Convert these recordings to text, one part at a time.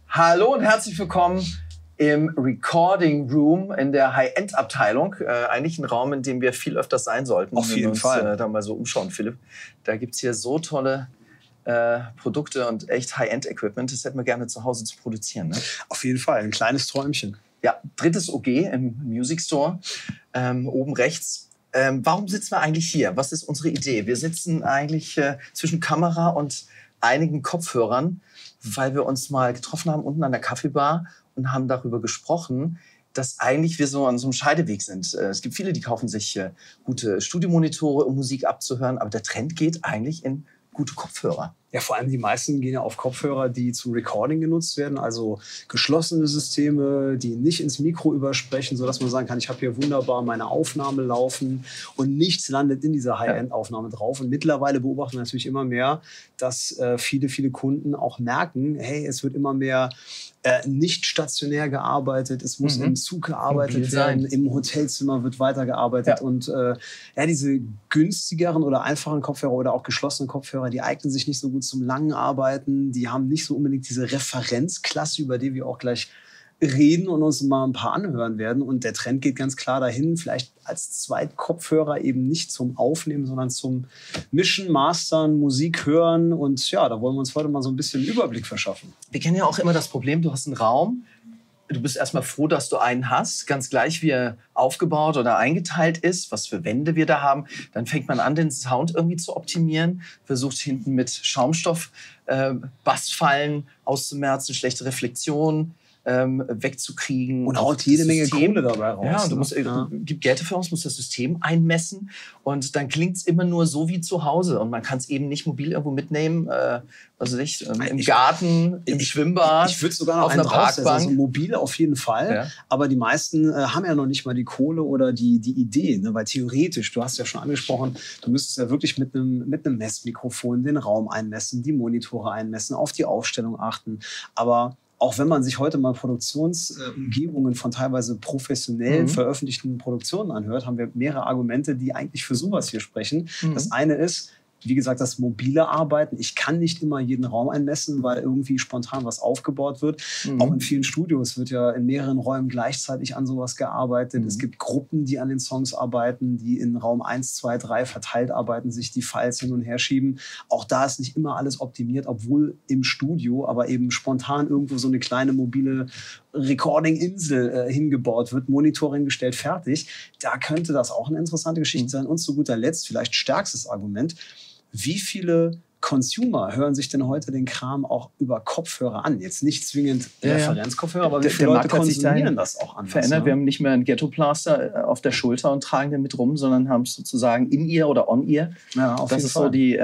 Hallo und herzlich willkommen im Recording Room in der High-End-Abteilung. Eigentlich ein Raum, in dem wir viel öfter sein sollten. Auf jeden Fall. Wenn wir uns da mal so umschauen, Philipp. Da gibt es hier so tolle Produkte und echt High-End-Equipment. Das hätten wir gerne zu Hause zu produzieren. Ne? Auf jeden Fall, ein kleines Träumchen. Ja, drittes OG im Music Store, oben rechts. Warum sitzen wir eigentlich hier? Was ist unsere Idee? Wir sitzen eigentlich zwischen Kamera und einigen Kopfhörern, weil wir uns mal getroffen haben unten an der Kaffeebar und haben darüber gesprochen, dass eigentlich wir so an so einem Scheideweg sind. Es gibt viele, die kaufen sich gute Studiomonitore, um Musik abzuhören, aber der Trend geht eigentlich in gute Kopfhörer. Ja, vor allem die meisten gehen ja auf Kopfhörer, die zum Recording genutzt werden, also geschlossene Systeme, die nicht ins Mikro übersprechen, sodass man sagen kann, ich habe hier wunderbar meine Aufnahme laufen und nichts landet in dieser High-End-Aufnahme drauf. Und mittlerweile beobachten wir natürlich immer mehr, dass viele Kunden auch merken, hey, es wird immer mehr nicht stationär gearbeitet, es muss im Zug gearbeitet werden, im Hotelzimmer wird weitergearbeitet. Und diese günstigeren oder einfachen Kopfhörer oder auch geschlossene Kopfhörer, die eignen sich nicht so gut zum langen Arbeiten, die haben nicht so unbedingt diese Referenzklasse, über die wir auch gleich reden und uns mal ein paar anhören werden. Und der Trend geht ganz klar dahin, vielleicht als Zweitkopfhörer eben nicht zum Aufnehmen, sondern zum Mischen, Mastern, Musik hören. Und ja, da wollen wir uns heute mal so ein bisschen einen Überblick verschaffen. Wir kennen ja auch immer das Problem, du hast einen Raum, du bist erstmal froh, dass du einen hast, ganz gleich wie er aufgebaut oder eingeteilt ist, was für Wände wir da haben. Dann fängt man an, den Sound irgendwie zu optimieren, versucht hinten mit Schaumstoff Bassfallen auszumerzen, schlechte Reflexion wegzukriegen. Und haut jede Menge Kohle dabei raus. Ja, du musst, gibt Geld dafür aus, musst das System einmessen und dann klingt es immer nur so wie zu Hause und man kann es eben nicht mobil irgendwo mitnehmen, im Garten, im Schwimmbad, ich würde sogar noch auf einer Parkbank. Also Parkbank. Mobil auf jeden Fall, aber die meisten haben ja noch nicht mal die Kohle oder die Idee, ne? Weil theoretisch, du hast ja schon angesprochen, du müsstest ja wirklich mit einem Messmikrofon den Raum einmessen, die Monitore einmessen, auf die Aufstellung achten, aber auch wenn man sich heute mal Produktionsumgebungen von teilweise professionell veröffentlichten Produktionen anhört, haben wir mehrere Argumente, die eigentlich für sowas hier sprechen. Das eine ist, wie gesagt, das mobile Arbeiten. Ich kann nicht immer jeden Raum einmessen, weil irgendwie spontan was aufgebaut wird. Auch in vielen Studios wird ja in mehreren Räumen gleichzeitig an sowas gearbeitet. Es gibt Gruppen, die an den Songs arbeiten, die in Raum 1, 2, 3 verteilt arbeiten, sich die Files hin und her schieben. Auch da ist nicht immer alles optimiert, obwohl im Studio, aber eben spontan irgendwo so eine kleine mobile Recording-Insel hingebaut wird, Monitoring gestellt, fertig. Da könnte das auch eine interessante Geschichte sein. Und zu guter Letzt, vielleicht stärkstes Argument, wie viele Consumer hören sich denn heute den Kram auch über Kopfhörer an? Jetzt nicht zwingend Referenzkopfhörer, aber wie viele Leute konsumieren das auch anders? Verändert. Ne? Wir haben nicht mehr ein Ghetto-Plaster auf der Schulter und tragen den mit rum, sondern haben es sozusagen in-ear oder on-ear. Ja, auf jeden Fall. So die...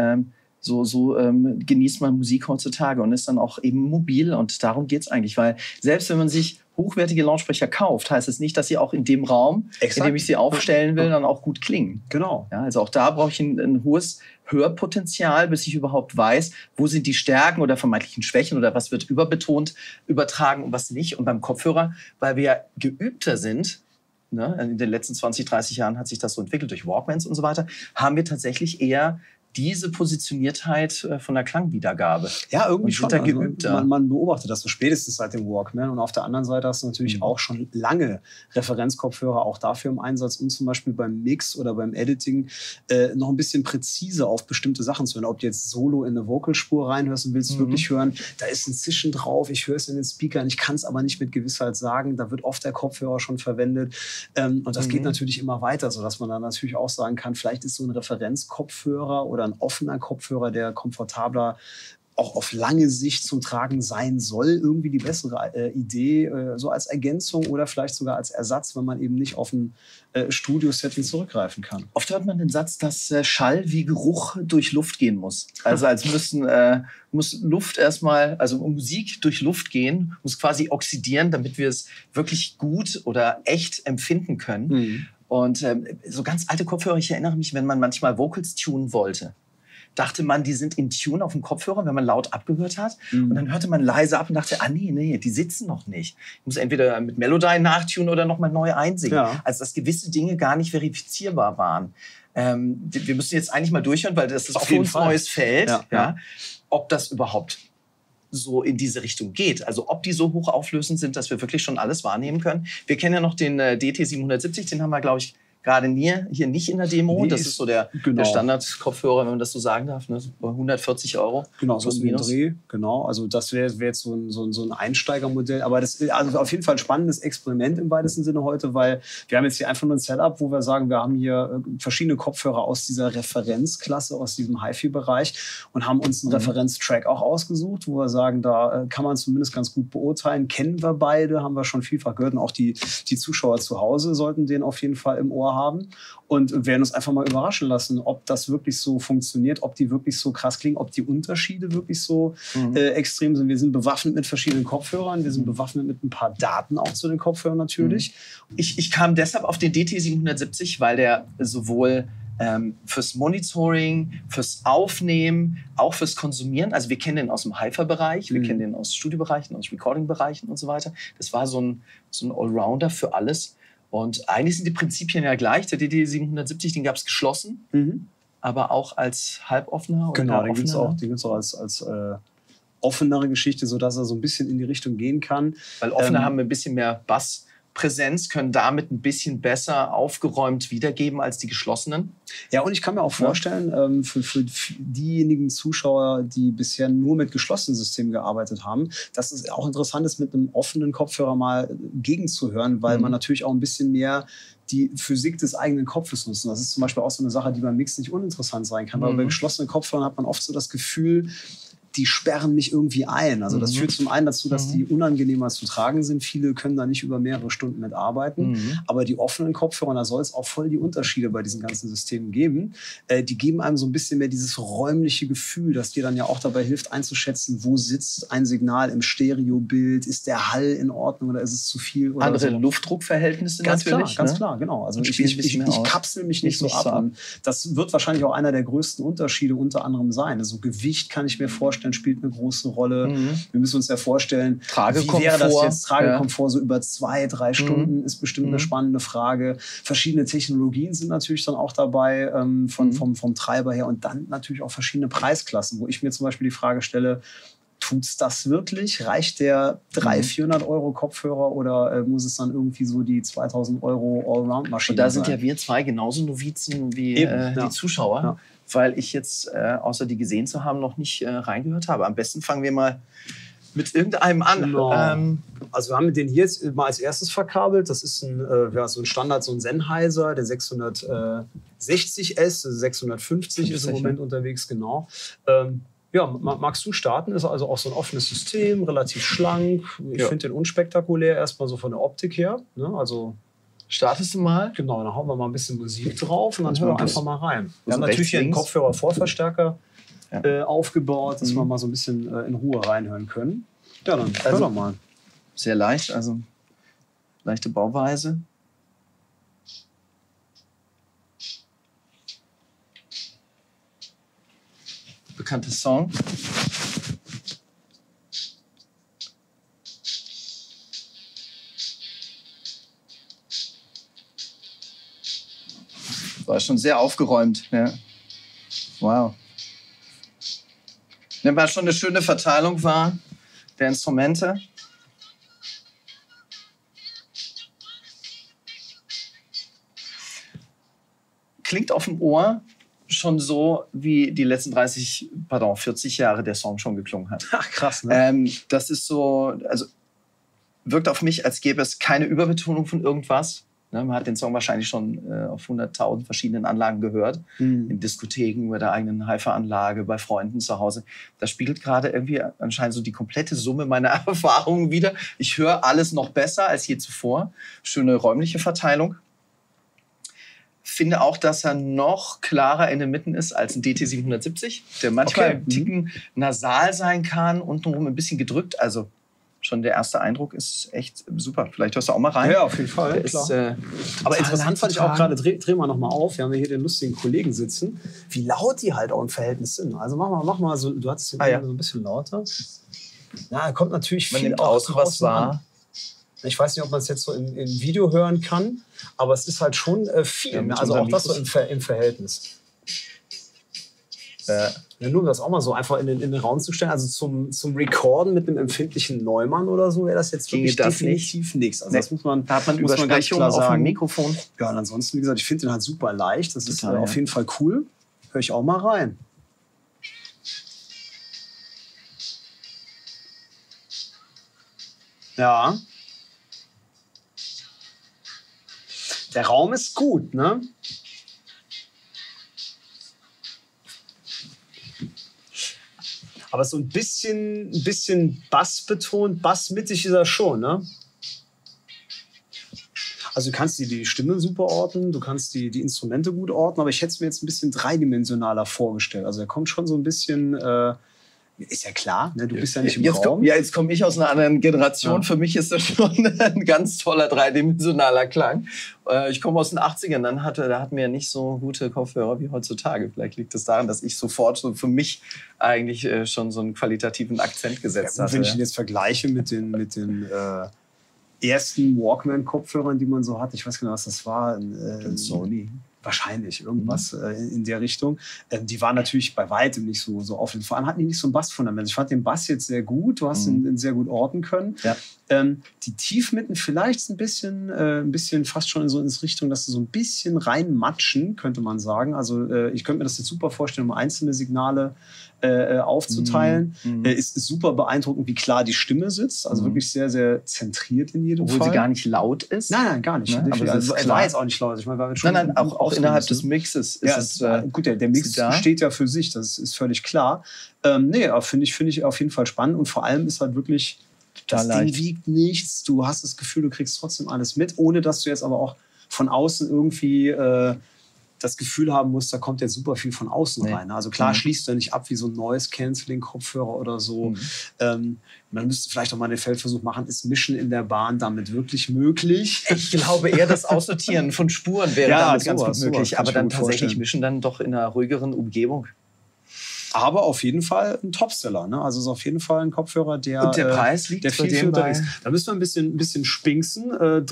So genießt man Musik heutzutage und ist dann auch eben mobil. Und darum geht es eigentlich. Weil selbst wenn man sich hochwertige Lautsprecher kauft, heißt es nicht, dass sie auch in dem Raum, in dem ich sie aufstellen will, dann auch gut klingen. Genau. Ja, also auch da brauche ich ein hohes Hörpotenzial, bis ich überhaupt weiß, wo sind die Stärken oder vermeintlichen Schwächen oder was wird überbetont, übertragen und was nicht. Und beim Kopfhörer, weil wir ja geübter sind, ne, in den letzten 20, 30 Jahren hat sich das so entwickelt durch Walkmans und so weiter, haben wir tatsächlich eher diese Positioniertheit von der Klangwiedergabe. Ja, irgendwie schon. Da geübter. Also man beobachtet das so spätestens seit dem Walkman. Und auf der anderen Seite hast du natürlich auch schon lange Referenzkopfhörer auch dafür im Einsatz, um zum Beispiel beim Mix oder beim Editing noch ein bisschen präziser auf bestimmte Sachen zu hören. Ob du jetzt solo in eine Vocalspur reinhörst und willst wirklich hören, da ist ein Zischen drauf, ich höre es in den Speakern, ich kann es aber nicht mit Gewissheit sagen. Da wird oft der Kopfhörer schon verwendet. Und das geht natürlich immer weiter, sodass man dann natürlich auch sagen kann, vielleicht ist so ein Referenzkopfhörer oder ein offener Kopfhörer, der komfortabler auch auf lange Sicht zum Tragen sein soll, irgendwie die bessere Idee, so als Ergänzung oder vielleicht sogar als Ersatz, wenn man eben nicht auf ein Studiosetting zurückgreifen kann. Oft hört man den Satz, dass Schall wie Geruch durch Luft gehen muss. Also als muss Luft erstmal, also Musik durch Luft gehen, muss quasi oxidieren, damit wir es wirklich gut oder echt empfinden können. Und so ganz alte Kopfhörer, ich erinnere mich, wenn man manchmal Vocals tunen wollte, dachte man, die sind in Tune auf dem Kopfhörer, wenn man laut abgehört hat. Und dann hörte man leise ab und dachte, nee, die sitzen noch nicht. Ich muss entweder mit Melodyne nachtunen oder nochmal neu einsingen. Ja. Also dass gewisse Dinge gar nicht verifizierbar waren. Wir müssen jetzt eigentlich mal durchhören, weil das ist für uns ein neues Feld. Ja. Ob das überhaupt so in diese Richtung geht. Also ob die so hoch auflösend sind, dass wir wirklich schon alles wahrnehmen können. Wir kennen ja noch den DT770, den haben wir, glaube ich, gerade hier nicht in der Demo. Nee, das ist so der Standard-Kopfhörer, wenn man das so sagen darf. Ne? 140 €. Genau, so ein Dreh. Genau, also das wäre jetzt so ein Einsteigermodell. Aber das ist also auf jeden Fall ein spannendes Experiment im weitesten Sinne heute, weil wir haben jetzt hier einfach nur ein Setup, wo wir sagen, wir haben hier verschiedene Kopfhörer aus dieser Referenzklasse, aus diesem HiFi-Bereich und haben uns einen Referenztrack auch ausgesucht, wo wir sagen, da kann man zumindest ganz gut beurteilen. Kennen wir beide, haben wir schon vielfach gehört. Und auch die Zuschauer zu Hause sollten den auf jeden Fall im Ohr haben und werden uns einfach mal überraschen lassen, ob das wirklich so funktioniert, ob die wirklich so krass klingen, ob die Unterschiede wirklich so extrem sind. Wir sind bewaffnet mit verschiedenen Kopfhörern, wir sind bewaffnet mit ein paar Daten auch zu den Kopfhörern natürlich. Ich kam deshalb auf den DT770, weil der sowohl fürs Monitoring, fürs Aufnehmen, auch fürs Konsumieren. Also wir kennen den aus dem Hi-Fi-Bereich, wir kennen den aus Studiobereichen, aus Recording-Bereichen und so weiter. Das war so ein Allrounder für alles. Und eigentlich sind die Prinzipien ja gleich. Der DT770, den gab es geschlossen, aber auch als halboffener. Genau, den gibt es auch als offenere Geschichte, sodass er so ein bisschen in die Richtung gehen kann. Weil offene haben ein bisschen mehr Basspräsenz, können damit ein bisschen besser aufgeräumt wiedergeben als die geschlossenen. Ja, und ich kann mir auch vorstellen, für diejenigen Zuschauer, die bisher nur mit geschlossenen Systemen gearbeitet haben, dass es auch interessant ist, mit einem offenen Kopfhörer mal gegenzuhören, weil man natürlich auch ein bisschen mehr die Physik des eigenen Kopfes nutzen. Das ist zum Beispiel auch so eine Sache, die beim Mix nicht uninteressant sein kann, weil bei geschlossenen Kopfhörern hat man oft so das Gefühl, die sperren mich irgendwie ein. Also das führt zum einen dazu, dass die unangenehmer zu tragen sind. Viele können da nicht über mehrere Stunden mitarbeiten. Aber die offenen Kopfhörer, da soll es auch voll die Unterschiede bei diesen ganzen Systemen geben. Die geben einem so ein bisschen mehr dieses räumliche Gefühl, das dir dann ja auch dabei hilft einzuschätzen, wo sitzt ein Signal im Stereobild, ist der Hall in Ordnung oder ist es zu viel? Oder andere so. Luftdruckverhältnisse ganz natürlich. Ganz klar, genau. Also ich kapsel mich nicht so ab. Und das wird wahrscheinlich auch einer der größten Unterschiede unter anderem sein. Also Gewicht kann ich mir vorstellen, spielt eine große Rolle. Wir müssen uns ja vorstellen, wie wäre das jetzt? Tragekomfort so über 2-3 Stunden ist bestimmt eine spannende Frage. Verschiedene Technologien sind natürlich dann auch dabei vom Treiber her und dann natürlich auch verschiedene Preisklassen, wo ich mir zum Beispiel die Frage stelle, tut's das wirklich? Reicht der 300-400 € Kopfhörer oder muss es dann irgendwie so die 2.000 € Allround-Maschine Und da sind ja wir zwei genauso Novizen wie die Zuschauer. Ja. Weil ich jetzt, außer die gesehen zu haben, noch nicht reingehört habe. Am besten fangen wir mal mit irgendeinem an. Genau. Also wir haben den hier jetzt mal als erstes verkabelt. Das ist so ein Standard, so ein Sennheiser, der 660S, also 650 ist im Moment unterwegs, genau. Magst du starten? Ist also auch so ein offenes System, relativ schlank. Ich finde den unspektakulär, erstmal so von der Optik her. Ne? Also startest du mal? Genau, dann hauen wir mal ein bisschen Musik drauf und dann hören wir einfach mal rein. Wir haben natürlich hier einen Kopfhörer-Vorverstärker aufgebaut, dass wir mal so ein bisschen in Ruhe reinhören können. Ja, dann hör doch mal. Sehr leicht, also leichte Bauweise. Bekannter Song. War schon sehr aufgeräumt. Ja. Wow. Wenn mal schon eine schöne Verteilung war der Instrumente. Klingt auf dem Ohr schon so, wie die letzten 40 Jahre der Song schon geklungen hat. Ach, krass, ne? Das ist so, also wirkt auf mich, als gäbe es keine Überbetonung von irgendwas. Man hat den Song wahrscheinlich schon auf 100.000 verschiedenen Anlagen gehört. In Diskotheken, bei der eigenen Hi-Fi-Anlage, bei Freunden zu Hause. Das spiegelt gerade irgendwie anscheinend so die komplette Summe meiner Erfahrungen wider. Ich höre alles noch besser als je zuvor. Schöne räumliche Verteilung. Finde auch, dass er noch klarer in den Mitten ist als ein DT770, der manchmal einen Ticken nasal sein kann, untenrum ein bisschen gedrückt. Also schon der erste Eindruck ist echt super. Vielleicht hörst du auch mal rein. Ja, auf jeden Fall. Aber interessant fand ich auch gerade, dreh mal noch mal auf. Wir haben hier den lustigen Kollegen sitzen, wie laut die halt auch im Verhältnis sind. Also mach mal so, du hattest den so ein bisschen lauter. Ja, kommt natürlich viel aus, was war. Ich weiß nicht, ob man es jetzt so im Video hören kann, aber es ist halt schon viel. Also auch das so im Verhältnis. Ja, nur um das auch mal so einfach in den Raum zu stellen. Also zum Recorden mit einem empfindlichen Neumann oder so wäre das jetzt wirklich definitiv nichts. Also das muss man, da hat man Übersprechung auf dem Mikrofon. Ja, und ansonsten, wie gesagt, ich finde den halt super leicht. Das ist auf jeden Fall cool. Hör ich auch mal rein. Ja. Der Raum ist gut, ne? Aber so ein bisschen bassbetont, bassmittig ist er schon, ne? Also du kannst die Stimme super ordnen, du kannst die Instrumente gut ordnen, aber ich hätte es mir jetzt ein bisschen dreidimensionaler vorgestellt. Also er kommt schon so ein bisschen, ist ja klar, ne? Du bist ja nicht im Raum. Jetzt komme ich aus einer anderen Generation. Ja. Für mich ist das schon ein ganz toller dreidimensionaler Klang. Ich komme aus den 80ern, da hatten wir ja nicht so gute Kopfhörer wie heutzutage. Vielleicht liegt es daran, dass ich sofort so für mich eigentlich schon so einen qualitativen Akzent gesetzt habe. Wenn ich ihn jetzt vergleiche mit den ersten Walkman-Kopfhörern, die man so hat, ich weiß genau, was das war. Sony. Wahrscheinlich irgendwas in der Richtung. Die waren natürlich bei weitem nicht so aufregend. Vor allem hatten die nicht so ein Bassfundament. Ich fand den Bass jetzt sehr gut. Du hast ihn sehr gut orten können. Ja. Die Tiefmitten vielleicht ein bisschen fast schon in Richtung, dass sie so ein bisschen reinmatschen, könnte man sagen. Also ich könnte mir das jetzt super vorstellen, um einzelne Signale aufzuteilen. Ist super beeindruckend, wie klar die Stimme sitzt. Also wirklich sehr, sehr zentriert in jedem Fall. Obwohl sie gar nicht laut ist? Nein, gar nicht. Ne? Aber also, es war jetzt auch nicht laut. Ich meine, weil wir schon nein, auch innerhalb des Mixes ist es... gut, der Mix steht ja für sich, das ist völlig klar. Finde ich auf jeden Fall spannend. Und vor allem ist halt wirklich, das Ding wiegt nichts. Du hast das Gefühl, du kriegst trotzdem alles mit, ohne dass du jetzt aber auch von außen irgendwie das Gefühl haben musst, da kommt jetzt super viel von außen rein. Also klar schließt er nicht ab wie so ein Noise-Canceling-Kopfhörer oder so. Man müsste vielleicht auch mal den Feldversuch machen, ist Mischen in der Bahn damit wirklich möglich? Ich glaube eher, das Aussortieren von Spuren wäre damit ganz gut möglich. Aber dann tatsächlich Mischen dann doch in einer ruhigeren Umgebung. Aber auf jeden Fall ein Topseller. Ne? Also ist auf jeden Fall ein Kopfhörer, der... Und der Preis liegt der viel unterwegs ist. Da müssen wir ein bisschen spinksen.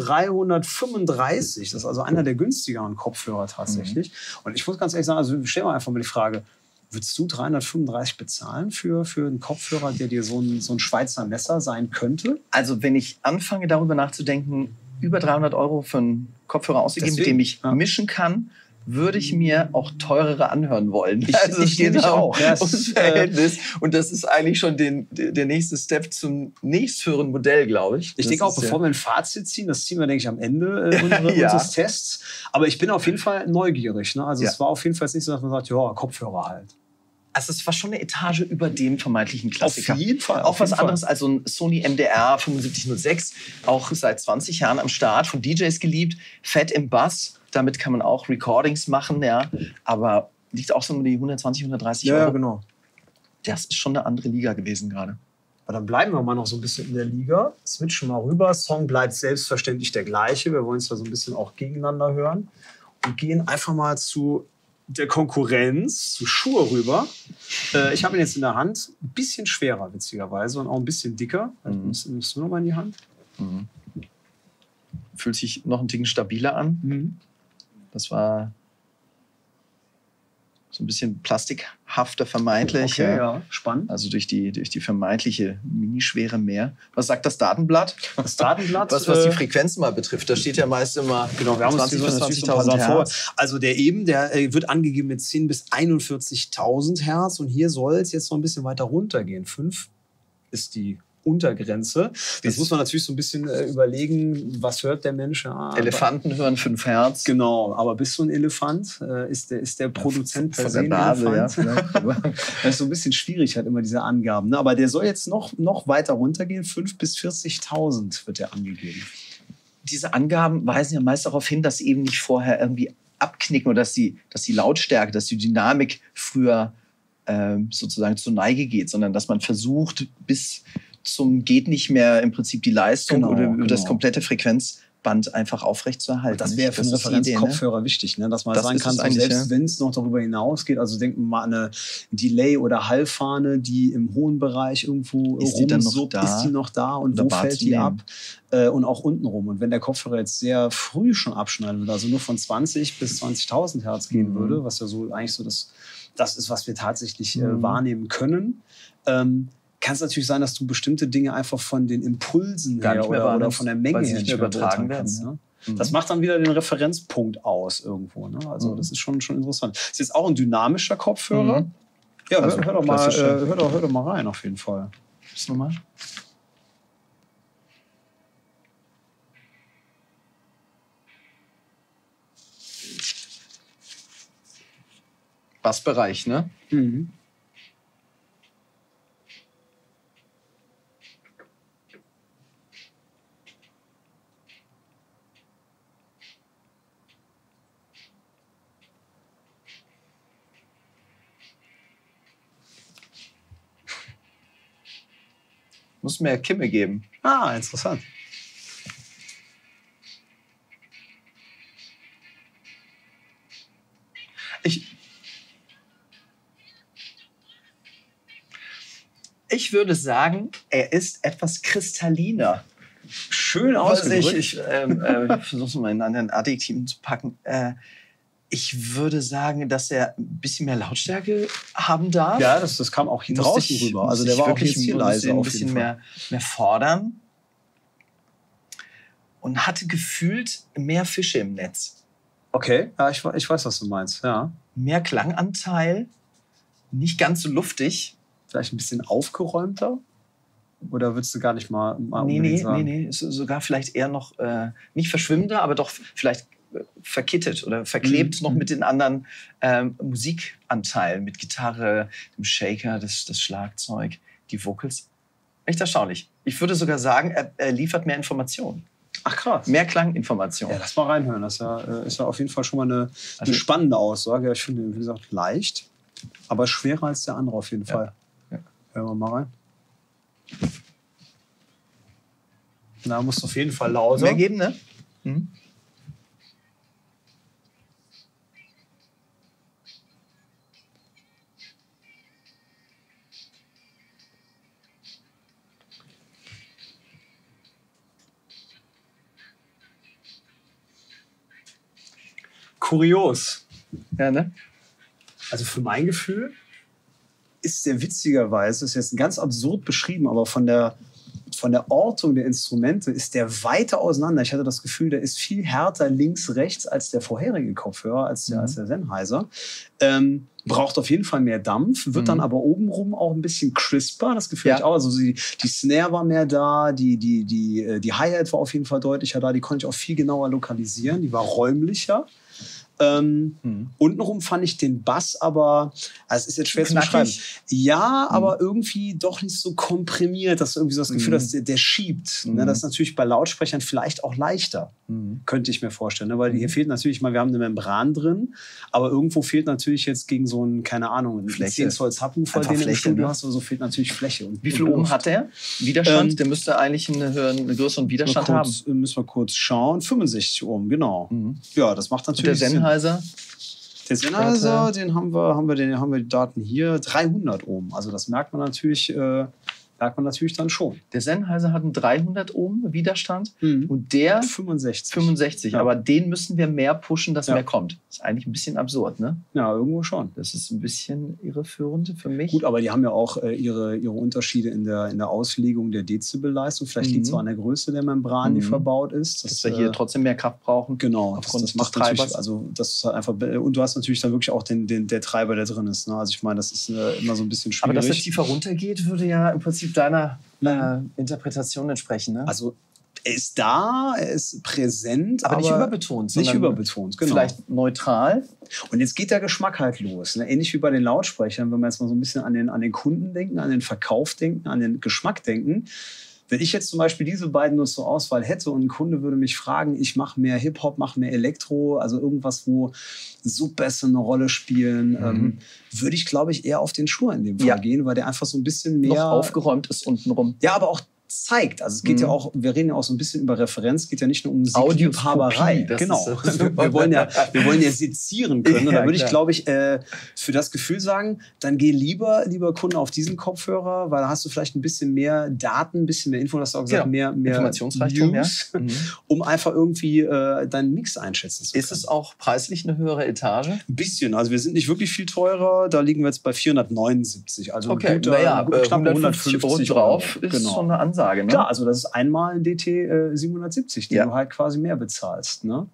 335, das ist also einer der günstigeren Kopfhörer tatsächlich. Und ich muss ganz ehrlich sagen, also stell mal einfach mal die Frage, würdest du 335 bezahlen für einen Kopfhörer, der dir so ein Schweizer Messer sein könnte? Also wenn ich anfange, darüber nachzudenken, über 300 € für einen Kopfhörer auszugeben, mit dem ich mischen kann, würde ich mir auch teurere anhören wollen. Ich geht auch. Ums Verhältnis. Und das ist eigentlich schon der nächste Step zum nächsthöheren Modell, glaube ich. Ich denke auch, bevor wir ein Fazit ziehen, das ziehen wir, denke ich, am Ende unseres Tests. Aber ich bin auf jeden Fall neugierig. Ne? Also es war auf jeden Fall nicht so, dass man sagt, ja, Kopfhörer halt. Also es war schon eine Etage über dem vermeintlichen Klassiker. Auf jeden Fall. Auch was anderes als so ein Sony MDR 7506, auch seit 20 Jahren am Start, von DJs geliebt, fett im Bass. Damit kann man auch Recordings machen, ja. Aber liegt auch so um die 120, 130 €. Ja, genau. Das ist schon eine andere Liga gewesen gerade. Aber dann bleiben wir mal noch so ein bisschen in der Liga. Switchen mal rüber. Song bleibt selbstverständlich der gleiche. Wir wollen es da so ein bisschen auch gegeneinander hören. Und gehen einfach mal zu der Konkurrenz, zu Shure rüber. Ich habe ihn jetzt in der Hand. Ein bisschen schwerer, witzigerweise. Und auch ein bisschen dicker. Nimmst du noch mal in die Hand? Fühlt sich noch ein Ticken stabiler an. Das war so ein bisschen plastikhafter vermeintlich. Okay, ja, spannend. Also durch die vermeintliche Minischwere mehr. Was sagt das Datenblatt? Das Datenblatt? Was die Frequenzen mal betrifft. Da steht ja meist immer genau, wir haben 20 bis 20.000 Hertz. Also der wird angegeben mit 10 bis 41.000 Hertz. Und hier soll es jetzt noch ein bisschen weiter runtergehen. 5 ist die Untergrenze. Das muss man natürlich so ein bisschen überlegen, was hört der Mensch? Ja, Elefanten hören 5 Hertz. Genau, aber bist du ein Elefant? Ist der Produzent per se ein Elefant? Ja, das ist so ein bisschen schwierig, halt immer diese Angaben. Ne? Aber der soll jetzt noch weiter runtergehen. 5 bis 40.000 wird der angegeben. Diese Angaben weisen ja meist darauf hin, dass sie eben nicht vorher irgendwie abknicken oder dass die Lautstärke, dass die Dynamik früher sozusagen zur Neige geht, sondern dass man versucht, bis zum geht nicht mehr im Prinzip die Leistung oder das komplette Frequenzband einfach aufrechtzuerhalten. Das wäre für einen Referenzkopfhörer wichtig, ne? Dass man sagen kann, so selbst wenn es noch darüber hinausgeht, also denken wir mal an eine Delay- oder Hallfahne, die im hohen Bereich irgendwo ist die noch da und wo fällt die ab? Und auch unten rum. Und wenn der Kopfhörer jetzt sehr früh schon abschneiden würde, also nur von 20 bis 20.000 Hertz gehen würde, was ja so eigentlich so das das ist, was wir tatsächlich wahrnehmen können. Kann es natürlich sein, dass du bestimmte Dinge einfach von den Impulsen her oder von der Menge her nicht mehr übertragen kannst. Ne? Das macht dann wieder den Referenzpunkt aus irgendwo. Ne? Also das ist schon interessant. Ist jetzt auch ein dynamischer Kopfhörer. Ja, also, hör doch mal rein auf jeden Fall. Was nochmal? Bassbereich, ne? Mhm. Muss mehr Kimme geben. Ah, interessant. Ich würde sagen, er ist etwas kristalliner. Schön ausgedrückt. Ich versuche es mal in einen Adjektiven zu packen. Ich würde sagen, dass er ein bisschen mehr Lautstärke haben darf. Ja, das kam auch hier draußen rüber. Also der war auch jetzt hier leise. Ein bisschen mehr fordern. Und hatte gefühlt mehr Fische im Netz. Okay, ja, ich weiß, was du meinst. Ja. Mehr Klanganteil, nicht ganz so luftig. Vielleicht ein bisschen aufgeräumter? Oder würdest du gar nicht mal unbedingt sagen? Nee. Ist sogar vielleicht eher noch, nicht verschwimmender, aber doch vielleicht verkittet oder verklebt noch mit den anderen Musikanteilen. Mit Gitarre, dem Shaker, das Schlagzeug, die Vocals. Echt erstaunlich. Ich würde sogar sagen, er liefert mehr Informationen. Ach krass. Mehr Klanginformationen. Ja, lass mal reinhören. Das ist ja auf jeden Fall schon mal eine spannende Aussage. Ich finde, wie gesagt, leicht, aber schwerer als der andere auf jeden Fall. Ja. Hören wir mal rein. Da musst du auf jeden Fall lauter. Mehr geben, ne? Mhm. Kurios. Ja, ne? Also für mein Gefühl ist der witzigerweise, ist jetzt ganz absurd beschrieben, aber von der Ortung der Instrumente ist der weiter auseinander. Ich hatte das Gefühl, der ist viel härter links, rechts als der vorherige Kopfhörer, als der Sennheiser. Braucht auf jeden Fall mehr Dampf, wird dann aber obenrum auch ein bisschen crisper, das Gefühl ich auch. Also die Snare war mehr da, die Hi-Hat war auf jeden Fall deutlicher da, die konnte ich auch viel genauer lokalisieren, die war räumlicher. Untenrum fand ich den Bass aber, also es ist jetzt schwer zu beschreiben. Ja, aber irgendwie doch nicht so komprimiert, dass du irgendwie so das Gefühl hast, der schiebt. Ne? Das ist natürlich bei Lautsprechern vielleicht auch leichter, könnte ich mir vorstellen. Ne? Weil hier fehlt natürlich mal, wir haben eine Membran drin, aber irgendwo fehlt natürlich jetzt gegen so einen, keine Ahnung, einen 10 Zoll Subwoofer, den du im Studio hast, oder so, fehlt natürlich Fläche. Und wie viel Ohm hat der? Widerstand? Der müsste eigentlich einen größeren Widerstand haben. Müssen wir kurz schauen. 65 Ohm, genau. Ja, das macht natürlich Sinn. Der Sennheiser, den haben wir die Daten hier, 300 Ohm. Also das merkt man natürlich dann schon. Der Sennheiser hat einen 300 Ohm Widerstand und der 65. Ja. Aber den müssen wir mehr pushen, dass mehr kommt. Das ist eigentlich ein bisschen absurd, ne? Ja, irgendwo schon. Das ist ein bisschen irreführend für mich. Gut, aber die haben ja auch ihre Unterschiede in der Auslegung der Dezibelleistung. Vielleicht liegt es auch an der Größe der Membran, die verbaut ist. Dass wir hier trotzdem mehr Kraft brauchen. Genau, das macht Treibers. Also das ist halt einfach, und du hast natürlich dann wirklich auch der Treiber, der drin ist. Ne? Also ich meine, das ist immer so ein bisschen schwierig. Aber dass er tiefer runtergeht, würde ja im Prinzip deiner Interpretation entsprechen. Ne? Also er ist da, er ist präsent, aber nicht überbetont. Nicht überbetont, genau. Vielleicht neutral. Und jetzt geht der Geschmack halt los. Ne? Ähnlich wie bei den Lautsprechern, wenn wir jetzt mal so ein bisschen an den Kunden denken, an den Verkauf denken, an den Geschmack denken. Wenn ich jetzt zum Beispiel diese beiden nur zur Auswahl hätte und ein Kunde würde mich fragen, ich mache mehr Hip-Hop, mache mehr Elektro, also irgendwas, wo Subbässe eine Rolle spielen, würde ich, glaube ich, eher auf den Schuh in dem Fall gehen, weil der einfach so ein bisschen mehr... noch aufgeräumt ist untenrum. Ja, aber auch zeigt. Also es geht ja auch, wir reden ja auch so ein bisschen über Referenz, geht ja nicht nur um Musikliebhaberei. Genau. Wir wollen ja sezieren können. Und da würde ich, glaube ich, für das Gefühl sagen, dann geh lieber Kunde, auf diesen Kopfhörer, weil da hast du vielleicht ein bisschen mehr Daten, ein bisschen mehr Info, hast du auch gesagt, mehr Informationsreichtum, News, um einfach irgendwie deinen Mix einschätzen zu können. Ist es auch preislich eine höhere Etage? Ein bisschen. Also wir sind nicht wirklich viel teurer. Da liegen wir jetzt bei 479. Also okay, knapp 150 Euro drauf ist schon eine Ansage. Ne? Klar, also das ist einmal ein DT 770, den du halt quasi mehr bezahlst. Ne?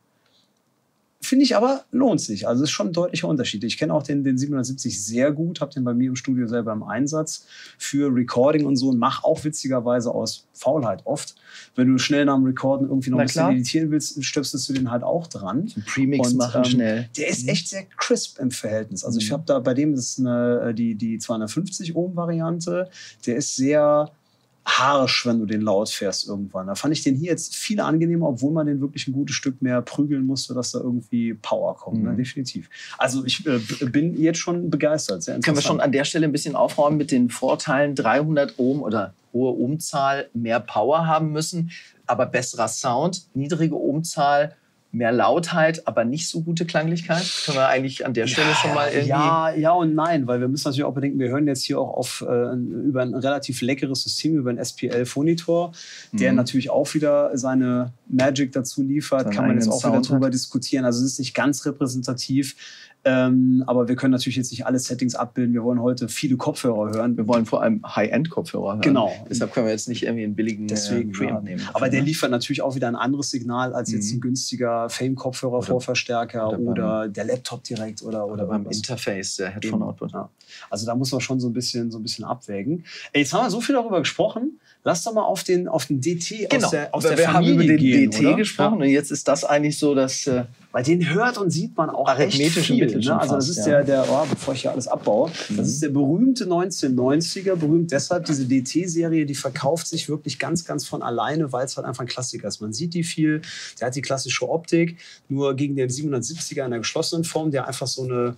Finde ich aber, lohnt sich. Also es ist schon ein deutlicher Unterschied. Ich kenne auch den 770 sehr gut, habe den bei mir im Studio selber im Einsatz für Recording und so und mache auch witzigerweise aus Faulheit oft. Wenn du schnell nach dem Recorden irgendwie noch ein bisschen editieren willst, stöpselst du den halt auch dran. So Premix machen schnell. Der ist echt sehr crisp im Verhältnis. Also ich habe da, bei dem ist die 250 Ohm Variante, der ist sehr harsch, wenn du den laut fährst irgendwann. Da fand ich den hier jetzt viel angenehmer, obwohl man den wirklich ein gutes Stück mehr prügeln musste, dass da irgendwie Power kommt. Ne? Definitiv. Also ich bin jetzt schon begeistert. Sehr können wir schon an der Stelle ein bisschen aufräumen mit den Vorteilen, 300 Ohm oder hohe Ohmzahl, mehr Power haben müssen, aber besserer Sound, niedrige Ohmzahl, mehr Lautheit, aber nicht so gute Klanglichkeit? Können wir eigentlich an der Stelle schon mal irgendwie... Ja und nein, weil wir müssen natürlich auch bedenken, wir hören jetzt hier auch über ein relativ leckeres System, über einen SPL-Phonitor, der natürlich auch wieder seine Magic dazu liefert. Kann man jetzt auch wieder drüber diskutieren. Also es ist nicht ganz repräsentativ. Aber wir können natürlich jetzt nicht alle Settings abbilden. Wir wollen heute viele Kopfhörer hören. Wir wollen vor allem High-End-Kopfhörer hören. Genau. Deshalb können wir jetzt nicht irgendwie einen billigen Preamp nehmen. Aber der liefert natürlich auch wieder ein anderes Signal als jetzt ein günstiger Fame-Kopfhörer, Vorverstärker oder der Laptop direkt oder beim Interface, der Headphone-Output. Ja. Also da muss man schon so ein bisschen abwägen. Jetzt haben wir so viel darüber gesprochen. Lass doch mal auf den DT aus der Familie wir haben über den gehen, DT gesprochen und jetzt ist das eigentlich so, dass... Weil den hört und sieht man auch arithmetische Mittel. Ne? Also das ist bevor ich hier alles abbaue, das ist der berühmte 1990er, berühmt deshalb, diese DT-Serie, die verkauft sich wirklich ganz, ganz von alleine, weil es halt einfach ein Klassiker ist. Man sieht die viel, der hat die klassische Optik, nur gegen den 770er in der geschlossenen Form, der einfach so eine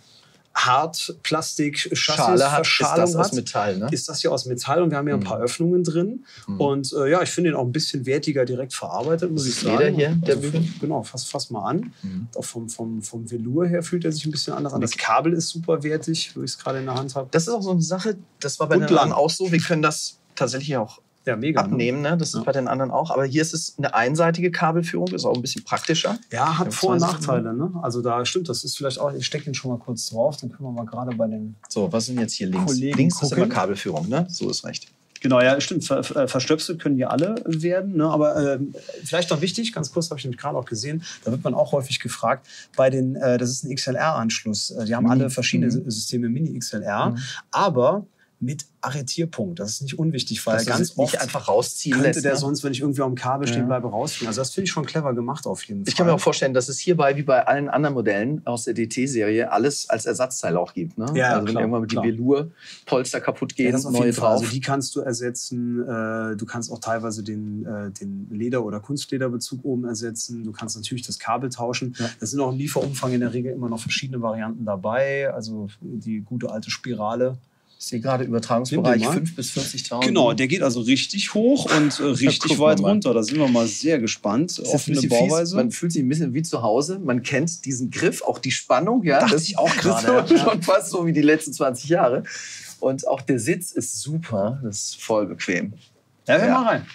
Hartplastik-Chassis-Verschalung ist das aus Metall, ne? Ist das hier aus Metall und wir haben hier ein paar Öffnungen drin. Und ich finde den auch ein bisschen wertiger direkt verarbeitet, muss ich sagen. Leder hier, der Bügel? Genau, fass mal an. Auch vom Velour her fühlt er sich ein bisschen anders an. Das Kabel ist super wertig, wo ich es gerade in der Hand habe. Das ist auch so eine Sache, das war bei den anderen auch so. Wir können das tatsächlich auch abnehmen, ne? Das ist bei den anderen auch. Aber hier ist es eine einseitige Kabelführung, ist auch ein bisschen praktischer. Ja, hat Vor- und Nachteile. Ne? Also da stimmt, das ist vielleicht auch, ich stecke den schon mal kurz drauf, dann können wir mal gerade bei den So, was sind jetzt hier links? Kollegen links gucken. ist immer Kabelführung, ne? So ist recht. Genau, ja, stimmt. Verstöpselt können die alle werden. Ne? Aber vielleicht noch wichtig, ganz kurz, habe ich nämlich gerade auch gesehen, da wird man auch häufig gefragt, bei den, das ist ein XLR-Anschluss. Die haben alle verschiedene Systeme, Mini-XLR, aber mit Arretierpunkt. Das ist nicht unwichtig, weil ganz oft nicht einfach rausziehen könnte lässt, der sonst, wenn ich irgendwie am Kabel stehen bleibe, rausfliegen. Also das finde ich schon clever gemacht auf jeden Fall. Ich kann mir auch vorstellen, dass es hierbei, wie bei allen anderen Modellen aus der DT-Serie, alles als Ersatzteil auch gibt. Ne? Ja, also wenn irgendwann die Velour-Polster kaputt gehen, das neue drauf. Also die kannst du ersetzen. Du kannst auch teilweise den Leder- oder Kunstlederbezug oben ersetzen. Du kannst natürlich das Kabel tauschen. Ja. Da sind auch im Lieferumfang in der Regel immer noch verschiedene Varianten dabei. Also die gute alte Spirale. Ich sehe gerade Übertragungsbereich 5.000 bis 40.000. Genau, der geht also richtig hoch und richtig weit runter. Da sind wir mal sehr gespannt. Offene Bauweise. Man fühlt sich ein bisschen wie zu Hause. Man kennt diesen Griff, auch die Spannung. Ja, das ich auch gerade. Das ist schon fast so wie die letzten 20 Jahre. Und auch der Sitz ist super. Das ist voll bequem. Ja, hör mal rein.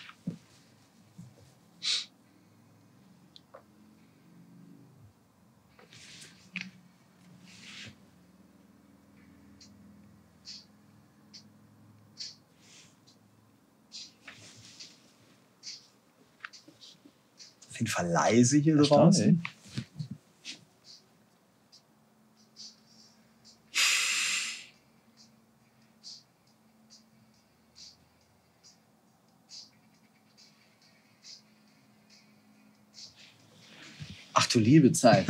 Auf jeden Fall leise hier draußen. Ach du liebe Zeit.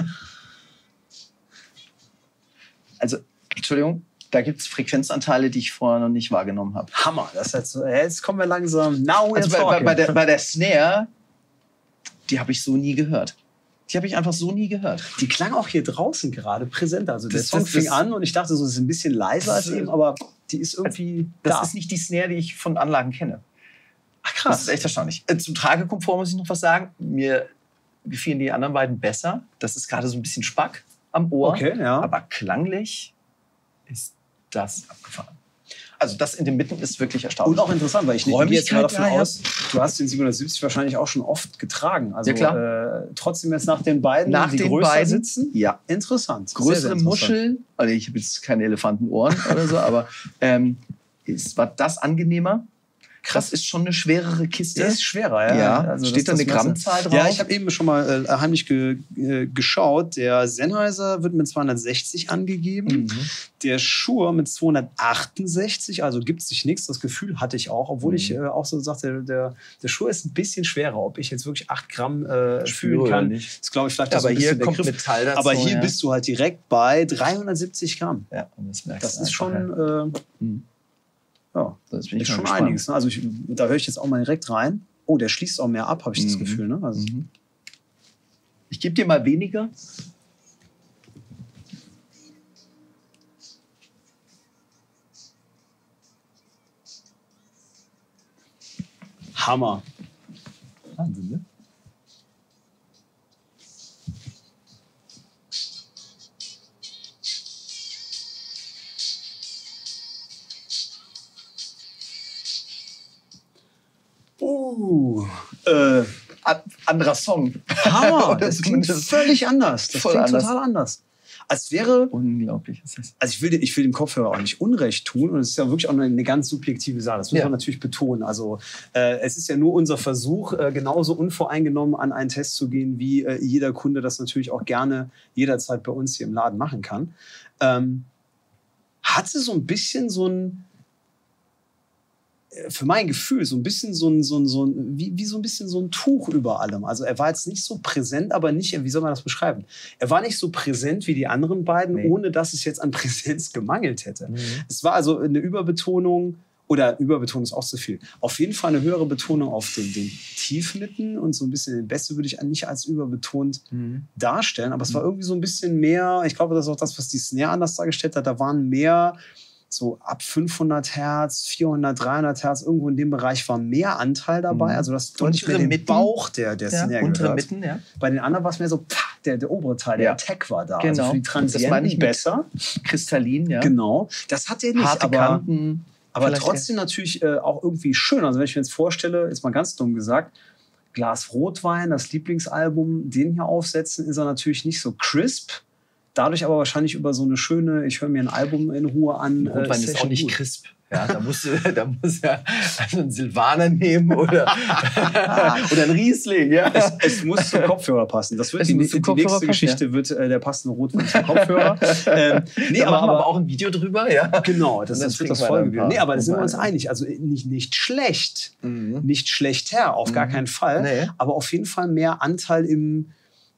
Also, Entschuldigung, da gibt es Frequenzanteile, die ich vorher noch nicht wahrgenommen habe. Hammer. Das jetzt kommen wir langsam. Now also bei der Snare, die habe ich so nie gehört. Die habe ich einfach so nie gehört. Die klang auch hier draußen gerade präsenter. Also der Song fing an und ich dachte, so, es ist ein bisschen leiser als eben, aber die ist irgendwie Das ist nicht die Snare, die ich von Anlagen kenne. Ach Krass. Das ist echt erstaunlich. Zum Tragekomfort muss ich noch was sagen. Mir gefielen die anderen beiden besser. Das ist gerade so ein bisschen Spack am Ohr. Okay, ja. Aber klanglich ist das abgefahren. Also das in den Mitten ist wirklich erstaunlich. Und auch interessant, weil ich gehe jetzt mal davon ja, aus, du hast den 770 wahrscheinlich auch schon oft getragen. Also ja, klar. Trotzdem jetzt nach den beiden, nach die den größer beiden sitzen? Ja. Interessant. Größere sehr, sehr interessant. Muschel, also ich habe jetzt keine Elefantenohren oder so, aber war das angenehmer? Das ist schon eine schwerere Kiste. Das ist schwerer, ja. Also steht da eine Grammzahl drauf? Ja, ich habe eben schon mal heimlich geschaut. Der Sennheiser wird mit 260 angegeben. Mhm. Der Shure mit 268. Also gibt sich nichts. Das Gefühl hatte ich auch. Obwohl ich auch so sagte, der Shure ist ein bisschen schwerer. Ob ich jetzt wirklich 8 Gramm fühlen kann, ist, glaube ich, vielleicht aber so ein bisschen hier kommt Metall dazu. Aber hier bist du halt direkt bei 370 Gramm. Ja, und das merkst das ist schon... Ja, das ist schon einiges. Ne? Also da höre ich jetzt auch mal direkt rein. Oh, der schließt auch mehr ab, habe ich das Gefühl. Ne? Also ich gebe dir mal weniger. Hammer. Wahnsinn, ne? Anderer Song. Hammer, das klingt völlig anders. Das klingt total anders. Als wäre... Unglaublich ist das. Also ich will dem Kopfhörer auch nicht Unrecht tun. Und es ist ja wirklich auch eine ganz subjektive Sache. Das muss man natürlich betonen. Also es ist ja nur unser Versuch, genauso unvoreingenommen an einen Test zu gehen, wie jeder Kunde das natürlich auch gerne jederzeit bei uns hier im Laden machen kann. Hatte so ein bisschen so ein... für mein Gefühl so ein bisschen wie so ein bisschen so ein Tuch über allem. Also er war jetzt nicht so präsent, aber nicht, wie soll man das beschreiben? Er war nicht so präsent wie die anderen beiden, ohne dass es jetzt an Präsenz gemangelt hätte. Es war also eine Überbetonung, oder Überbetonung ist auch zu viel. Auf jeden Fall eine höhere Betonung auf den Tiefmitten und so ein bisschen den Bässe würde ich nicht als überbetont darstellen, aber es war irgendwie so ein bisschen mehr, ich glaube, das ist auch das, was die Snare anders dargestellt hat, da waren mehr so ab 500 Hertz, 400, 300 Hertz, irgendwo in dem Bereich war mehr Anteil dabei. Also das deutlich mehr den Bauch der Snare untere gehört. Mitten, ja. Bei den anderen war es mehr so, der obere Teil, der Attack war da. Genau. Also für die Transienten das nicht besser. Kristallin, ja. Genau. Das hat er nicht, harte Kanten. Aber trotzdem natürlich auch irgendwie schön. Also wenn ich mir jetzt vorstelle, ist mal ganz dumm gesagt, Glas Rotwein, das Lieblingsalbum, den hier aufsetzen, ist er natürlich nicht so crisp. Dadurch aber wahrscheinlich über so eine schöne, ich höre mir ein Album in Ruhe an. Rotwein ist auch nicht crisp. Ja, da muss ja also einen Silvaner nehmen oder ein Riesling. Ja. Es muss zum Kopfhörer passen. Das wird die nächste Geschichte wird der passende Rotwein zum Kopfhörer. Nee, aber auch ein Video drüber. Ja. Genau, das wird das Folgevideo. Nee, aber da sind wir uns einig. Also nicht schlecht, nicht schlechter, auf gar keinen Fall. Nee. Aber auf jeden Fall mehr Anteil im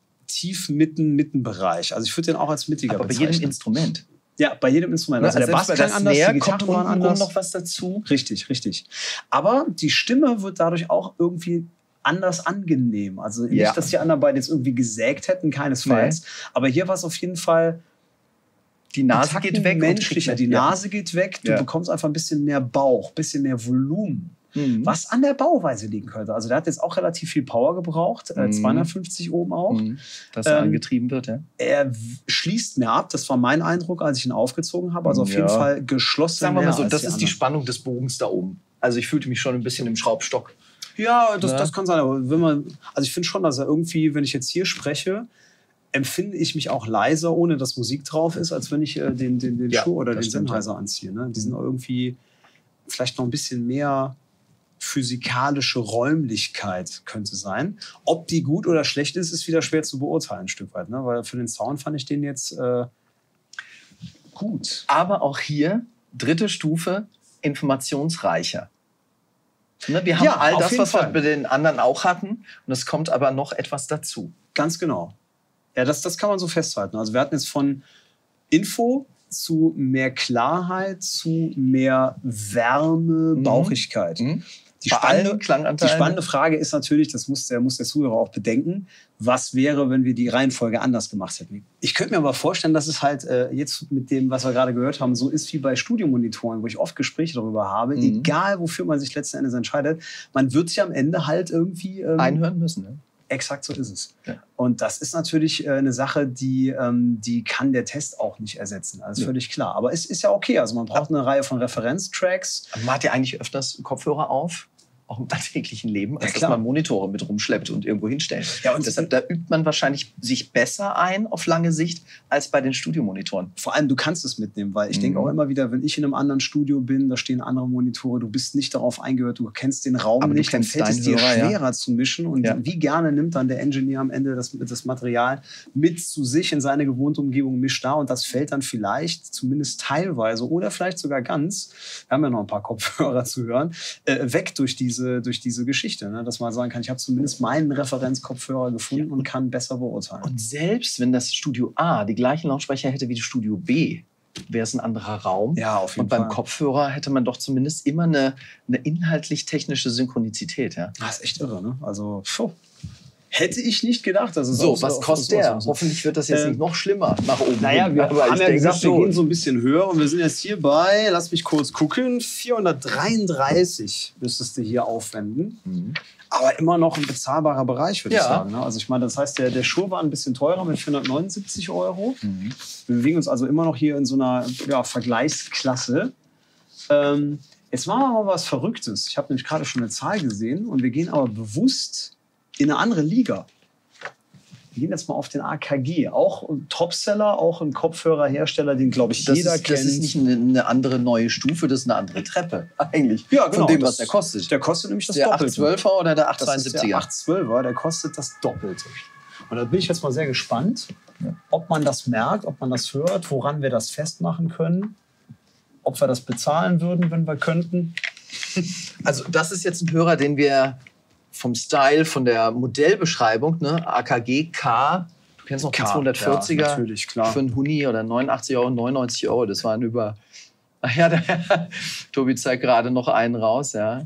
Mittenbereich. Also ich würde den auch als mittiger bezeichnen. Aber bei jedem Instrument. Ja, bei jedem Instrument. Also der Bass klang anders, die Gitarren waren anders. Noch was dazu. Richtig. Aber die Stimme wird dadurch auch irgendwie anders angenehm. Also nicht, dass die anderen beiden jetzt irgendwie gesägt hätten, keinesfalls. Nee. Aber hier war es auf jeden Fall... Die Nase geht weg. Menschlicher. Die Nase geht weg. Du bekommst einfach ein bisschen mehr Bauch, ein bisschen mehr Volumen. Was an der Bauweise liegen könnte. Also der hat jetzt auch relativ viel Power gebraucht, 250 Ohm auch. Dass er angetrieben wird, ja. Er schließt mehr ab, das war mein Eindruck, als ich ihn aufgezogen habe. Also auf jeden Fall geschlossen. Sagen wir mal so, das ist die Spannung des Bogens da oben. Also ich fühlte mich schon ein bisschen im Schraubstock. Ja, das kann sein. Aber also ich finde schon, dass er irgendwie, wenn ich jetzt hier spreche, empfinde ich mich auch leiser, ohne dass Musik drauf ist, als wenn ich den Schuh oder den Sennheiser anziehe. Ne? Die sind irgendwie vielleicht noch ein bisschen mehr physikalische Räumlichkeit könnte sein. Ob die gut oder schlecht ist, ist wieder schwer zu beurteilen, ein Stück weit. Ne? Weil für den Sound fand ich den jetzt gut. Aber auch hier, dritte Stufe, informationsreicher. Ne, wir haben all das, was wir bei den anderen auch hatten. Und es kommt aber noch etwas dazu. Ganz genau. Ja, das kann man so festhalten. Also wir hatten jetzt von Info zu mehr Klarheit, zu mehr Wärme, Bauchigkeit. Die Bei allen die Klanganteilen? spannende Frage ist natürlich, das muss der Zuhörer auch bedenken, was wäre, wenn wir die Reihenfolge anders gemacht hätten. Ich könnte mir aber vorstellen, dass es halt jetzt mit dem, was wir gerade gehört haben, so ist wie bei Studiomonitoren, wo ich oft Gespräche darüber habe, egal wofür man sich letzten Endes entscheidet, man wird sich am Ende halt irgendwie einhören müssen. Ne? Exakt so ist es. Ja. Und das ist natürlich eine Sache, die kann der Test auch nicht ersetzen. Also völlig klar. Aber es ist ja okay. Also man braucht eine Reihe von Referenztracks. Man hat ja eigentlich öfters Kopfhörer auf, auch im alltäglichen Leben, als dass man Monitore mit rumschleppt und irgendwo hinstellt. Ja, und deshalb, da übt man wahrscheinlich sich besser ein auf lange Sicht als bei den Studiomonitoren. Vor allem, du kannst es mitnehmen, weil ich denke auch immer wieder, wenn ich in einem anderen Studio bin, da stehen andere Monitore, du bist nicht darauf eingehört, du kennst den Raum aber nicht, dann fällt es dir schwerer zu mischen. Und wie gerne nimmt dann der Engineer am Ende das Material mit zu sich in seine gewohnte Umgebung, mischt da und das fällt dann vielleicht, zumindest teilweise oder vielleicht sogar ganz, wir haben ja noch ein paar Kopfhörer zu hören, weg durch diese Geschichte, ne? Dass man sagen kann, ich habe zumindest meinen Referenzkopfhörer gefunden und kann besser beurteilen. Und selbst wenn das Studio A die gleichen Lautsprecher hätte wie das Studio B, wäre es ein anderer Raum. Ja, auf jeden Fall. Und beim Kopfhörer hätte man doch zumindest immer eine inhaltlich-technische Synchronizität. Ja? Das ist echt irre, ne? Also, hätte ich nicht gedacht. Dass es so, was kostet der? Hoffentlich wird das jetzt nicht noch schlimmer nach oben. Naja, wir haben ja gesagt, wir gehen so ein bisschen höher und wir sind jetzt hier bei, lass mich kurz gucken, 433 müsstest du hier aufwenden. Aber immer noch ein bezahlbarer Bereich, würde ich sagen. Ne? Also ich meine, das heißt, der Shure war ein bisschen teurer mit 479 €. Wir bewegen uns also immer noch hier in so einer Vergleichsklasse. Jetzt machen wir mal was Verrücktes. Ich habe nämlich gerade schon eine Zahl gesehen und wir gehen aber bewusst in eine andere Liga. Wir gehen jetzt mal auf den AKG. Auch ein Topseller, auch ein Kopfhörerhersteller, den, glaube ich, jeder kennt. Das ist nicht eine andere neue Stufe, das ist eine andere Treppe eigentlich. Ja, genau. Von dem, was der kostet. Der kostet nämlich das der Doppelte. Der 812er oder der 872er? Das ist der 812er, der kostet das Doppelte. Und da bin ich jetzt mal sehr gespannt, ob man das merkt, ob man das hört, woran wir das festmachen können, ob wir das bezahlen würden, wenn wir könnten. Also das ist jetzt ein Hörer, den wir vom Style, von der Modellbeschreibung, ne? AKG K, du kennst noch den 240er, ja, natürlich, klar. Für einen Huni oder 89 €, 99 €, das waren über, ach ja, Tobi zeigt gerade noch einen raus, ja.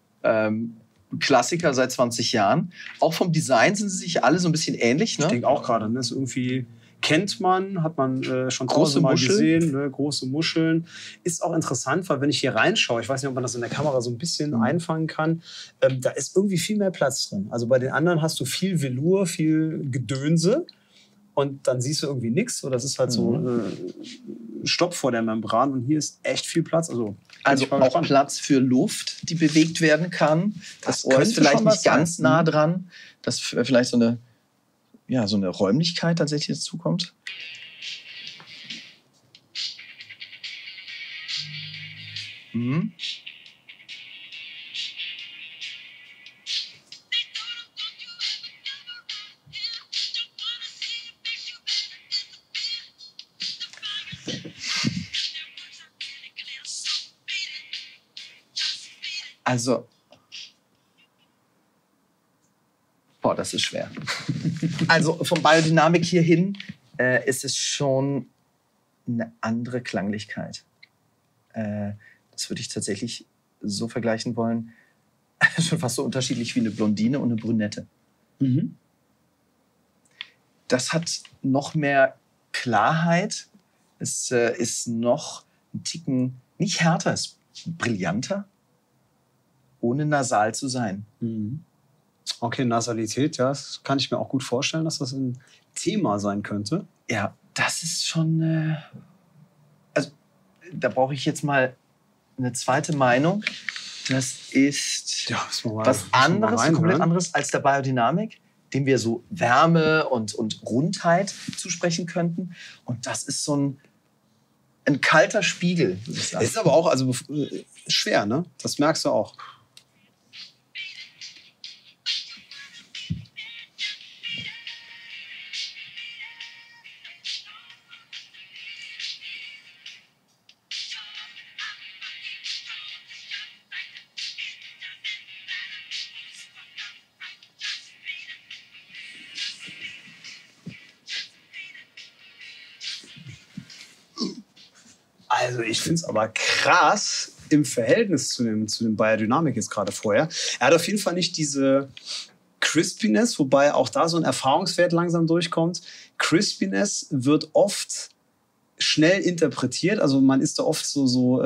Klassiker seit 20 Jahren. Auch vom Design sind sie sich alle so ein bisschen ähnlich, ne? Ich denke auch gerade, ne? Ist irgendwie kennt man, hat man schon große mal Muscheln gesehen, ne? Große Muscheln. Ist auch interessant, weil wenn ich hier reinschaue, ich weiß nicht, ob man das in der Kamera so ein bisschen einfangen kann, da ist irgendwie viel mehr Platz drin. Also bei den anderen hast du viel Velour, viel Gedönse und dann siehst du irgendwie nichts. Oder das ist halt so Stopp vor der Membran und hier ist echt viel Platz. Also auch Platz für Luft, die bewegt werden kann. Das Ohr ist vielleicht nicht ganz nah dran, dass vielleicht so eine Räumlichkeit tatsächlich dazukommt. Also, das ist schwer. Also von Biodynamik hierhin ist es schon eine andere Klanglichkeit. Das würde ich tatsächlich so vergleichen wollen, schon fast so unterschiedlich wie eine Blondine und eine Brünette. Das hat noch mehr Klarheit. Es ist noch ein Ticken, nicht härter, es ist brillanter, ohne nasal zu sein. Okay, Nasalität, ja, das kann ich mir auch gut vorstellen, dass das ein Thema sein könnte. Ja, das ist schon... also, da brauche ich jetzt mal eine zweite Meinung. Das ist was anderes, komplett anderes als der Biodynamik, dem wir so Wärme und Rundheit zusprechen könnten. Und das ist so ein kalter Spiegel, würde ich sagen. Ist aber auch schwer, ne? Das merkst du auch. Also ich finde es aber krass, im Verhältnis zu dem Beyerdynamic jetzt gerade vorher. Er hat auf jeden Fall nicht diese Crispiness, wobei auch da so ein Erfahrungswert langsam durchkommt. Crispiness wird oft schnell interpretiert, also man ist da oft so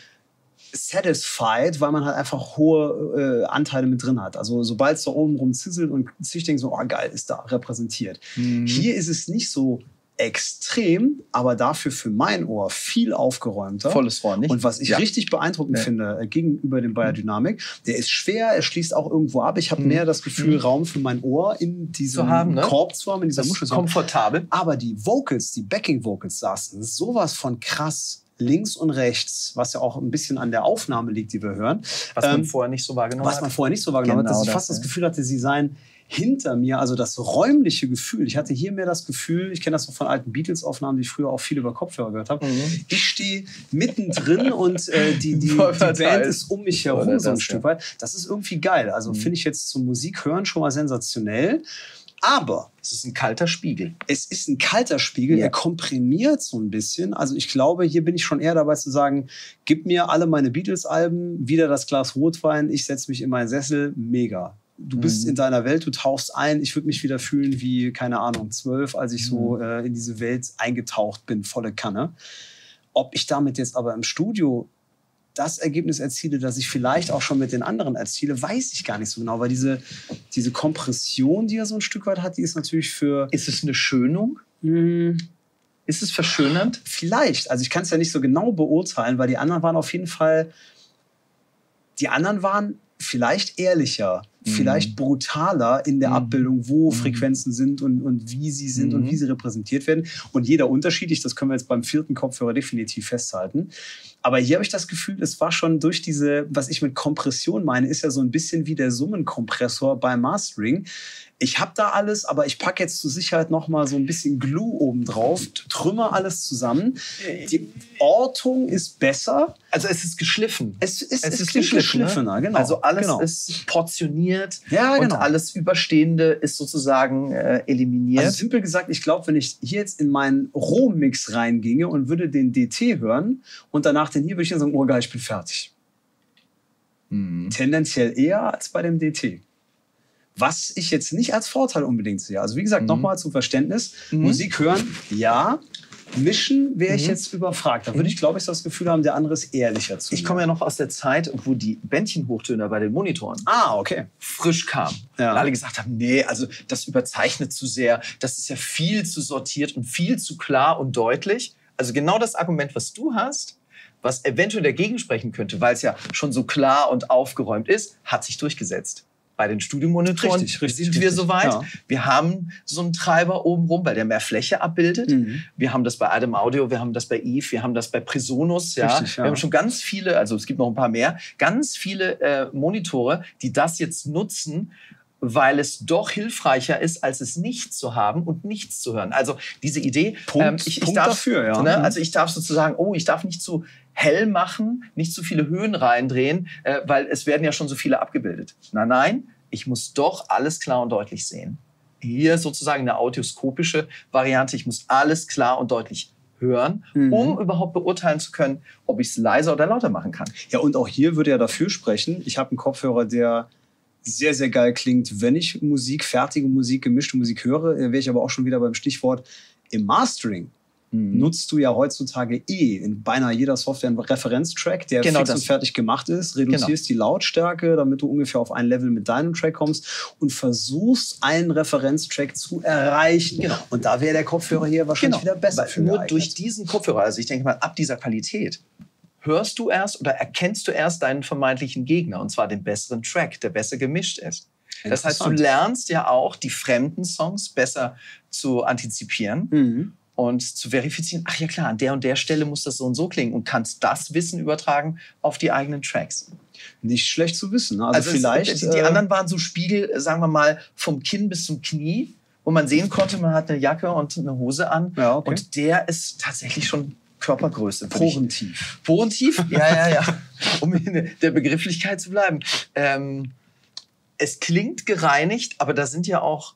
satisfied, weil man halt einfach hohe Anteile mit drin hat. Also sobald es da oben rum zizzelt und sich denkt so, oh geil, ist da repräsentiert. Hier ist es nicht so extrem, aber dafür für mein Ohr viel aufgeräumter. Volles Rohr, nicht? Und was ich richtig beeindruckend finde gegenüber dem Beyerdynamic, der ist schwer, er schließt auch irgendwo ab. Ich habe mehr das Gefühl, Raum für mein Ohr in diesem Korb zu haben, in dieser Muschel. Komfortabel. Aber die Vocals, die Backing-Vocals saßen sowas von krass links und rechts, was ja auch ein bisschen an der Aufnahme liegt, die wir hören. Was man vorher nicht so wahrgenommen hat. Was man vorher nicht so wahrgenommen hat, dass ich fast das Gefühl hatte, sie seien hinter mir, also das räumliche Gefühl. Ich hatte hier mehr das Gefühl, ich kenne das noch von alten Beatles-Aufnahmen, die ich früher auch viel über Kopfhörer gehört habe. Ich stehe mittendrin und die Band ist um mich herum so ein Stück weit. Das ist irgendwie geil. Also finde ich jetzt zum Musik hören schon mal sensationell. Aber es ist ein kalter Spiegel. Es ist ein kalter Spiegel, er komprimiert so ein bisschen. Also ich glaube, hier bin ich schon eher dabei zu sagen, gib mir alle meine Beatles-Alben, wieder das Glas Rotwein, ich setze mich in meinen Sessel, mega. Du bist in deiner Welt, du tauchst ein. Ich würde mich wieder fühlen wie, keine Ahnung, 12, als ich so in diese Welt eingetaucht bin, volle Kanne. Ob ich damit jetzt aber im Studio das Ergebnis erziele, das ich vielleicht auch schon mit den anderen erziele, weiß ich gar nicht so genau. Weil diese Kompression, die er so ein Stück weit hat, die ist natürlich für... Ist es eine Schönung? Ist es verschönernd? Vielleicht. Also ich kann es ja nicht so genau beurteilen, weil die anderen waren auf jeden Fall... Die anderen waren vielleicht ehrlicher, vielleicht brutaler in der Abbildung, wo Frequenzen sind und wie sie sind und wie sie repräsentiert werden. Und jeder unterschiedlich, das können wir jetzt beim 4. Kopfhörer definitiv festhalten. Aber hier habe ich das Gefühl, es war schon durch diese, was ich mit Kompression meine, ist ja so ein bisschen wie der Summenkompressor beim Mastering. Ich habe da alles, aber ich packe jetzt zur Sicherheit noch mal so ein bisschen Glue oben drauf, trümmer alles zusammen. Die Ortung ist besser. Also es ist geschliffen. Es ist geschliffener, genau. Also alles ist portioniert ja, genau. Und alles Überstehende ist sozusagen eliminiert. Also simpel gesagt, ich glaube, wenn ich hier jetzt in meinen Rohmix reinginge und würde den DT hören und danach den hier, würde ich dann sagen, oh geil, ich bin fertig. Tendenziell eher als bei dem DT. Was ich jetzt nicht als Vorteil unbedingt sehe. Also wie gesagt, nochmal zum Verständnis. Musik hören, ja. Mischen wäre ich jetzt überfragt. Da würde ich, glaube ich, das Gefühl haben, der andere ist ehrlicher zu mir. Ich komme ja noch aus der Zeit, wo die Bändchenhochtöner bei den Monitoren frisch kamen. Und alle gesagt haben, nee, also das überzeichnet zu sehr. Das ist ja viel zu sortiert und viel zu klar und deutlich. Also genau das Argument, was du hast, was eventuell dagegen sprechen könnte, weil es ja schon so klar und aufgeräumt ist, hat sich durchgesetzt. Bei den Studiomonitoren sind wir soweit. Ja. Wir haben so einen Treiber oben rum, weil der mehr Fläche abbildet. Wir haben das bei Adam Audio, wir haben das bei Eve, wir haben das bei Presonus. Ja. Wir haben schon ganz viele, also es gibt noch ein paar mehr, ganz viele Monitore, die das jetzt nutzen, weil es doch hilfreicher ist, als es nicht zu haben und nichts zu hören. Also diese Idee, ich darf dafür, ja. Ne, also ich darf sozusagen, ich darf nicht zu hell machen, nicht zu viele Höhen reindrehen, weil es werden ja schon so viele abgebildet. Nein, ich muss doch alles klar und deutlich sehen. Hier sozusagen eine audioskopische Variante. Ich muss alles klar und deutlich hören, um überhaupt beurteilen zu können, ob ich es leiser oder lauter machen kann. Ja, und auch hier würde ja dafür sprechen, ich habe einen Kopfhörer, der sehr, sehr geil klingt, wenn ich fertige Musik, gemischte Musik höre. Wäre ich aber auch schon wieder beim Stichwort im Mastering. Nutzt du ja heutzutage in beinahe jeder Software einen Referenztrack, der fix und fertig gemacht ist, reduzierst die Lautstärke, damit du ungefähr auf ein Level mit deinem Track kommst und versuchst, einen Referenztrack zu erreichen. Und da wäre der Kopfhörer hier wahrscheinlich wieder besser für nur durch diesen Kopfhörer, also ich denke mal, ab dieser Qualität, hörst du erst oder erkennst du erst deinen vermeintlichen Gegner, und zwar den besseren Track, der besser gemischt ist. Das heißt, du lernst ja auch, die fremden Songs besser zu antizipieren und zu verifizieren, ach ja klar, an der und der Stelle muss das so und so klingen, und kannst das Wissen übertragen auf die eigenen Tracks. Nicht schlecht zu wissen. Also vielleicht die anderen waren so Spiegel, sagen wir mal, vom Kinn bis zum Knie, wo man sehen konnte, man hat eine Jacke und eine Hose an. Ja, okay. Und der ist tatsächlich schon Körpergröße. Porentief. Porentief? Ja. Um in der Begrifflichkeit zu bleiben. Es klingt gereinigt, aber da sind ja auch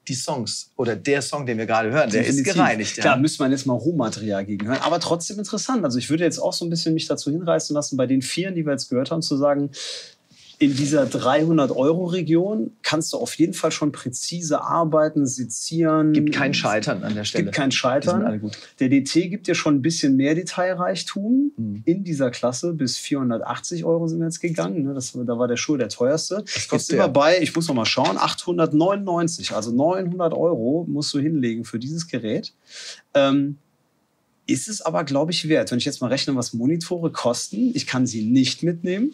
die Songs oder der Song, den wir gerade hören, Definitiv. Der ist gereinigt. Ja. Klar, müsste man jetzt mal Rohmaterial gegen hören, aber trotzdem interessant. Also ich würde jetzt auch so ein bisschen mich dazu hinreißen lassen, bei den 4, die wir jetzt gehört haben, zu sagen, in dieser 300-Euro-Region kannst du auf jeden Fall schon präzise arbeiten, sezieren. Gibt kein Scheitern an der Stelle. Gibt kein Scheitern. Die sind alle gut. Der DT gibt dir schon ein bisschen mehr Detailreichtum in dieser Klasse. Bis 480 Euro sind wir jetzt gegangen. Ne? Da war der Schuh der teuerste. Jetzt sind wir bei, ich muss noch mal schauen, 899. Also 900 Euro musst du hinlegen für dieses Gerät. Ist es aber, glaube ich, wert. Wenn ich jetzt mal rechne, was Monitore kosten, ich kann sie nicht mitnehmen.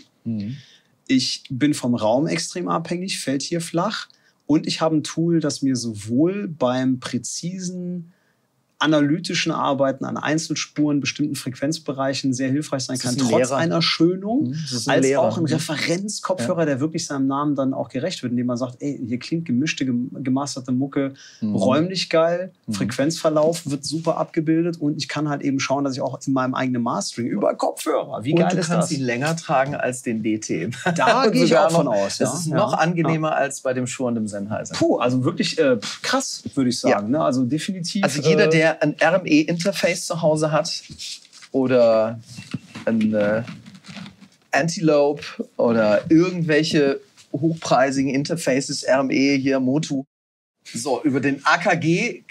Ich bin vom Raum extrem abhängig, fällt hier flach. Und ich habe ein Tool, das mir sowohl beim präzisen analytischen Arbeiten an Einzelspuren, bestimmten Frequenzbereichen sehr hilfreich sein kann, trotz einer Schönung, als auch ein Referenzkopfhörer, der wirklich seinem Namen dann auch gerecht wird, indem man sagt, ey, hier klingt gemischte, gemasterte Mucke, räumlich geil, Frequenzverlauf wird super abgebildet und ich kann halt eben schauen, dass ich auch in meinem eigenen Mastering über Kopfhörer, wie geil ist das? Und du kannst ihn länger tragen als den DT. Da gehe ich auch von aus. Das ist noch angenehmer als bei dem Shure und dem Sennheiser. Puh, also wirklich krass, würde ich sagen. Ne? Also definitiv. Also jeder, der ein RME-Interface zu Hause hat oder ein Antelope oder irgendwelche hochpreisigen Interfaces, RME, hier Motu. So, über den AKG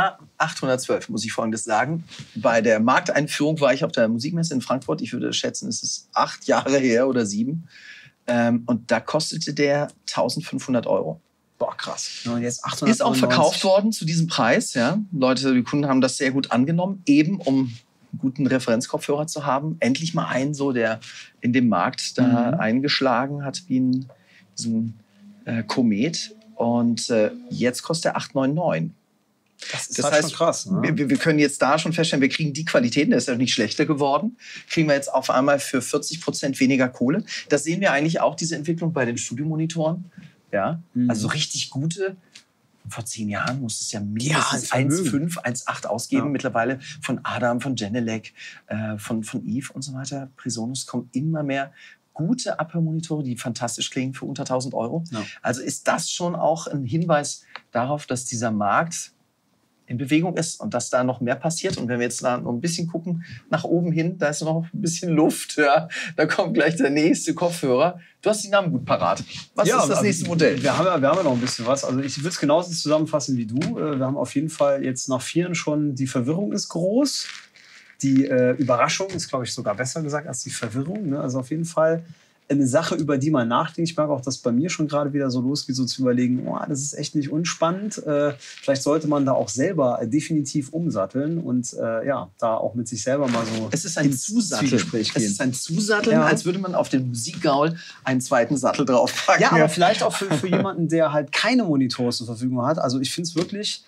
K812 muss ich Folgendes sagen. Bei der Markteinführung war ich auf der Musikmesse in Frankfurt. Ich würde schätzen, es ist 8 Jahre her oder 7. Und da kostete der 1.500 Euro. Boah, krass. Und jetzt ist auch verkauft worden zu diesem Preis. Ja. Die Kunden haben das sehr gut angenommen, eben um einen guten Referenzkopfhörer zu haben. Endlich mal einen, so, der in dem Markt da eingeschlagen hat wie ein Komet. Und jetzt kostet er 899. Das heißt, schon krass. Ne? Wir können jetzt da schon feststellen, wir kriegen die Qualitäten, der ist ja nicht schlechter geworden, kriegen wir jetzt auf einmal für 40% weniger Kohle. Das sehen wir eigentlich auch, diese Entwicklung bei den Studiomonitoren. Ja, also richtig gute. Vor 10 Jahren musste es ja mindestens 1,5, 1,8 ausgeben. Mittlerweile von Adam, von Genelec, von Eve und so weiter. Presonus kommen immer mehr gute Abhörmonitore, die fantastisch klingen für unter 1.000 Euro. Ja. Also ist das schon auch ein Hinweis darauf, dass dieser Markt in Bewegung ist und dass da noch mehr passiert. Und wenn wir jetzt da noch ein bisschen gucken, nach oben hin, da ist noch ein bisschen Luft. Ja. Da kommt gleich der nächste Kopfhörer. Du hast die Namen gut parat. Was ist das nächste Modell? Wir haben ja noch ein bisschen was. Also ich würde es genauso zusammenfassen wie du. Wir haben auf jeden Fall jetzt nach 4 schon, die Verwirrung ist groß. Die Überraschung ist, glaube ich, sogar besser gesagt als die Verwirrung. Ne? Also auf jeden Fall eine Sache, über die man nachdenkt. Ich merke auch, dass bei mir schon gerade wieder so losgeht, so zu überlegen, oh, das ist echt nicht unspannend. Vielleicht sollte man da auch selber definitiv umsatteln und da auch mit sich selber mal so es ist ein Zusatteln. Es ist ein Zusatteln, als würde man auf den Musikgaul einen zweiten Sattel draufpacken. Ja, aber vielleicht auch für jemanden, der halt keine Monitore zur Verfügung hat. Also ich finde es wirklich...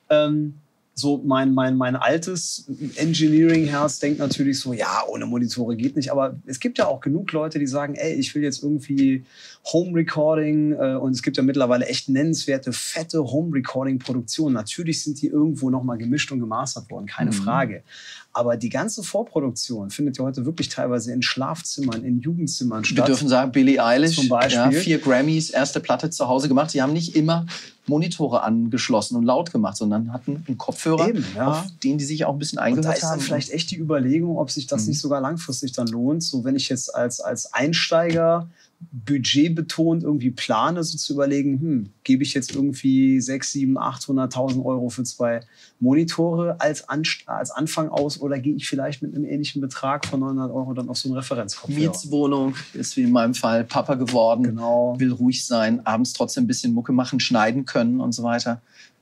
so mein altes Engineering-Herz denkt natürlich so, ja, ohne Monitore geht nicht. Aber es gibt ja auch genug Leute, die sagen, ey, ich will jetzt irgendwie Home-Recording und es gibt ja mittlerweile echt nennenswerte, fette Home-Recording-Produktionen. Natürlich sind die irgendwo nochmal gemischt und gemastert worden, keine Frage. Aber die ganze Vorproduktion findet ja heute wirklich teilweise in Schlafzimmern, in Jugendzimmern statt. Wir dürfen sagen, Billie Eilish, zum Beispiel. 4 Grammys, erste Platte zu Hause gemacht. Die haben nicht immer Monitore angeschlossen und laut gemacht, sondern hatten einen Kopfhörer, auf den die sich auch ein bisschen eingehört haben. Und da ist dann vielleicht echt die Überlegung, ob sich das nicht sogar langfristig dann lohnt. So, wenn ich jetzt als Einsteiger budgetbetont irgendwie plane, so zu überlegen, gebe ich jetzt irgendwie 6, 7, 800.000 Euro für 2 Monitore als Anfang aus oder gehe ich vielleicht mit einem ähnlichen Betrag von 900 Euro dann auf so einen Referenzkopfhörer? Mietswohnung ist wie in meinem Fall Papa geworden, will ruhig sein, abends trotzdem ein bisschen Mucke machen, schneiden können und so weiter.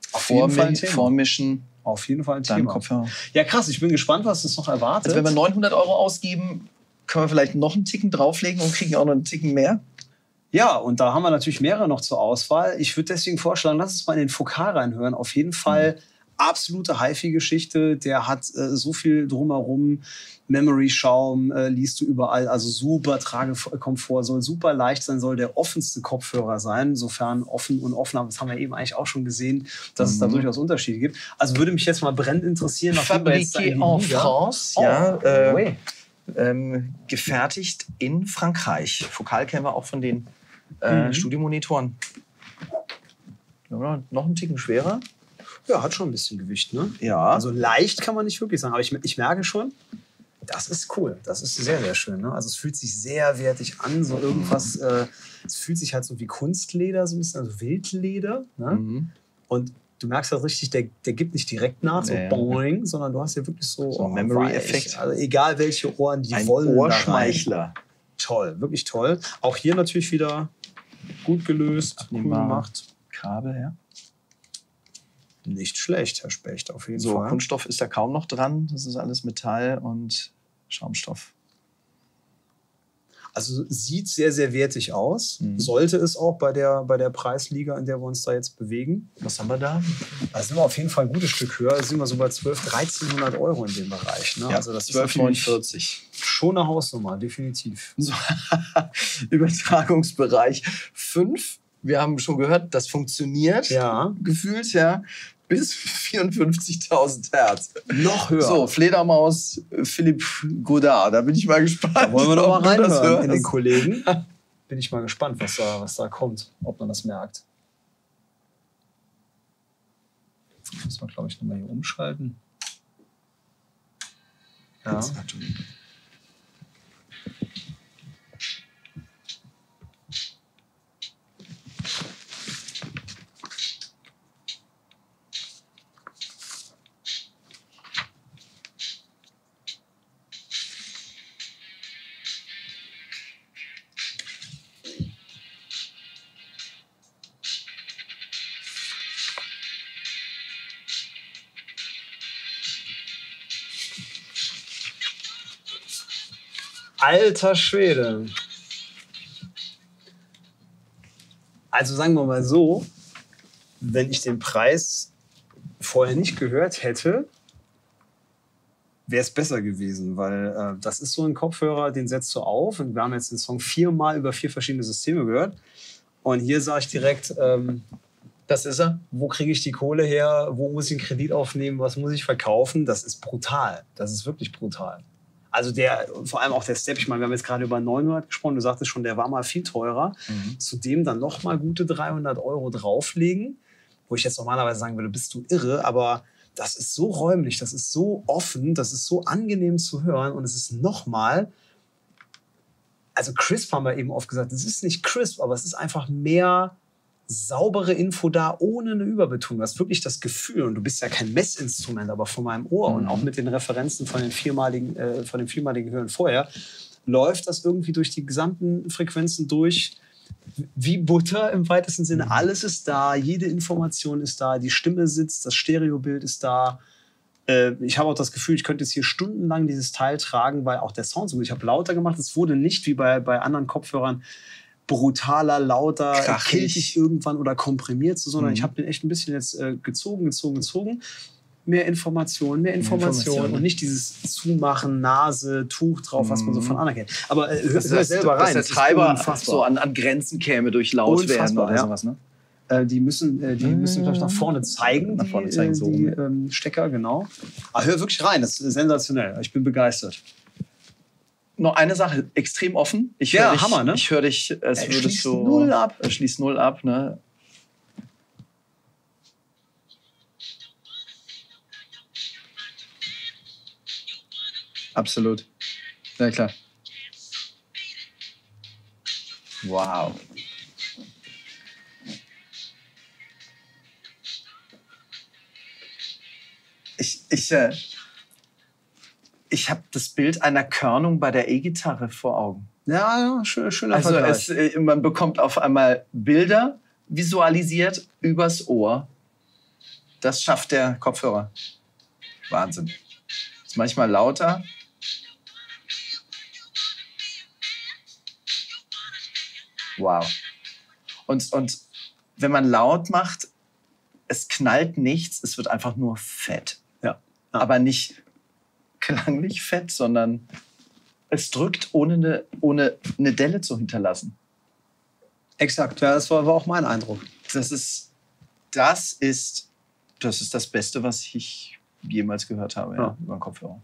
Vormischen. Auf jeden Fall ein Thema. Kopfhörer. Ja, krass, ich bin gespannt, was das noch erwartet. Also wenn wir 900 Euro ausgeben, können wir vielleicht noch einen Ticken drauflegen und kriegen auch noch einen Ticken mehr? Ja, und da haben wir natürlich mehrere noch zur Auswahl. Ich würde deswegen vorschlagen, lass uns mal in den Fokal reinhören. Auf jeden Fall absolute HiFi-Geschichte. Der hat so viel drumherum. Memory-Schaum liest du überall. Also super Tragekomfort, soll super leicht sein, soll der offenste Kopfhörer sein. Insofern offen und offen, das haben wir eben eigentlich auch schon gefertigt, dass es da durchaus Unterschiede gibt. Also würde mich jetzt mal brennend interessieren. Fabriqué en France. Gefertigt in Frankreich. Fokal kennen wir auch von den Studiomonitoren. Ja, noch einen Ticken schwerer. Ja, hat schon ein bisschen Gewicht, ne? Ja. Also leicht kann man nicht wirklich sagen, aber ich merke schon, das ist cool. Das ist sehr, sehr schön. Ne? Also es fühlt sich sehr wertig an, so irgendwas. Es fühlt sich halt so wie Kunstleder, so ein bisschen, also Wildleder. Ne? Mhm. Und du merkst halt richtig, der gibt nicht direkt nach, so boing, sondern du hast ja wirklich so ein Memory-Effekt. Also egal welche Ohren, die ein wollen Ohrschmeichler. Toll, wirklich toll. Auch hier natürlich wieder gut gelöst, cool gemacht. Kabel, ja. Nicht schlecht, Herr Specht, auf jeden Fall. So, Kunststoff ist da kaum noch dran. Das ist alles Metall und Schaumstoff. Also sieht sehr, sehr wertig aus. Sollte es auch bei der Preisliga, in der wir uns da jetzt bewegen. Was haben wir da? Da sind wir auf jeden Fall ein gutes Stück höher. Da sind wir so bei 1.200, 1.300 € in dem Bereich. Ne? Ja, also das 12,49. ist schon eine Hausnummer, definitiv. So, Übertragungsbereich 5. Wir haben schon gehört, das funktioniert. Ja. Gefühlt, ja. Bis 54.000 Hertz. Noch höher. So, Fledermaus Philipp Godard. Da bin ich mal gespannt. Da wollen wir noch mal reinhören in den hörst. Kollegen. Bin ich mal gespannt, was da kommt. Ob man das merkt. Muss man, glaube ich, nochmal hier umschalten. Ja. Alter Schwede. Also sagen wir mal so, wenn ich den Preis vorher nicht gehört hätte, wäre es besser gewesen, weil das ist so ein Kopfhörer, den setzt du auf und wir haben jetzt den Song 4-mal über 4 verschiedene Systeme gehört und hier sage ich direkt, das ist er. Wo kriege ich die Kohle her? Wo muss ich einen Kredit aufnehmen? Was muss ich verkaufen? Das ist brutal. Das ist wirklich brutal. Also vor allem auch der Step, ich meine, wir haben jetzt gerade über 900 gesprochen, du sagtest schon, der war mal viel teurer. Zudem dann noch mal gute 300 € drauflegen, wo ich jetzt normalerweise sagen würde, bist du irre, aber das ist so räumlich, das ist so offen, das ist so angenehm zu hören und es ist noch mal, also crisp haben wir eben oft gesagt, es ist nicht crisp, aber es ist einfach mehr saubere Info da, ohne eine Überbetonung. Du hast wirklich das Gefühl, und du bist ja kein Messinstrument, aber von meinem Ohr und auch mit den Referenzen von den viermaligen Hören vorher, läuft das irgendwie durch die gesamten Frequenzen durch, wie Butter im weitesten Sinne. Alles ist da, jede Information ist da, die Stimme sitzt, das Stereobild ist da. Ich habe auch das Gefühl, ich könnte jetzt hier stundenlang dieses Teil tragen, weil auch der Sound so gut. Ich habe lauter gemacht. Es wurde nicht wie bei anderen Kopfhörern brutaler, lauter, killig irgendwann oder komprimiert, sondern ich habe den echt ein bisschen jetzt gezogen. Mehr Information und nicht dieses Zumachen, Nase, Tuch drauf, was man so von anderen kennt. Aber hör selber rein. Dass der Treiber so an Grenzen käme durch Lautwerden oder sowas, ne? Die müssen vielleicht nach vorne zeigen, die Stecker, genau. Aber hör wirklich rein, das ist sensationell. Ich bin begeistert. Noch eine Sache, extrem offen. Hammer, ne? Ich höre dich, es schließt null ab. Schließt null ab, ne? Absolut. Ja, klar. Wow. Ich habe das Bild einer Körnung bei der E-Gitarre vor Augen. Ja, schöner Vergleich. Vergleich. Man bekommt auf einmal Bilder visualisiert übers Ohr. Das schafft der Kopfhörer. Wahnsinn. Ist manchmal lauter. Wow. Und wenn man laut macht, es knallt nichts, es wird einfach nur fett. Ja. Aber nicht klanglich fett, sondern es drückt, ohne eine Delle zu hinterlassen. Exakt, ja, das war auch mein Eindruck. Das ist das Beste, was ich jemals gehört habe, über den Kopfhörer. Ja.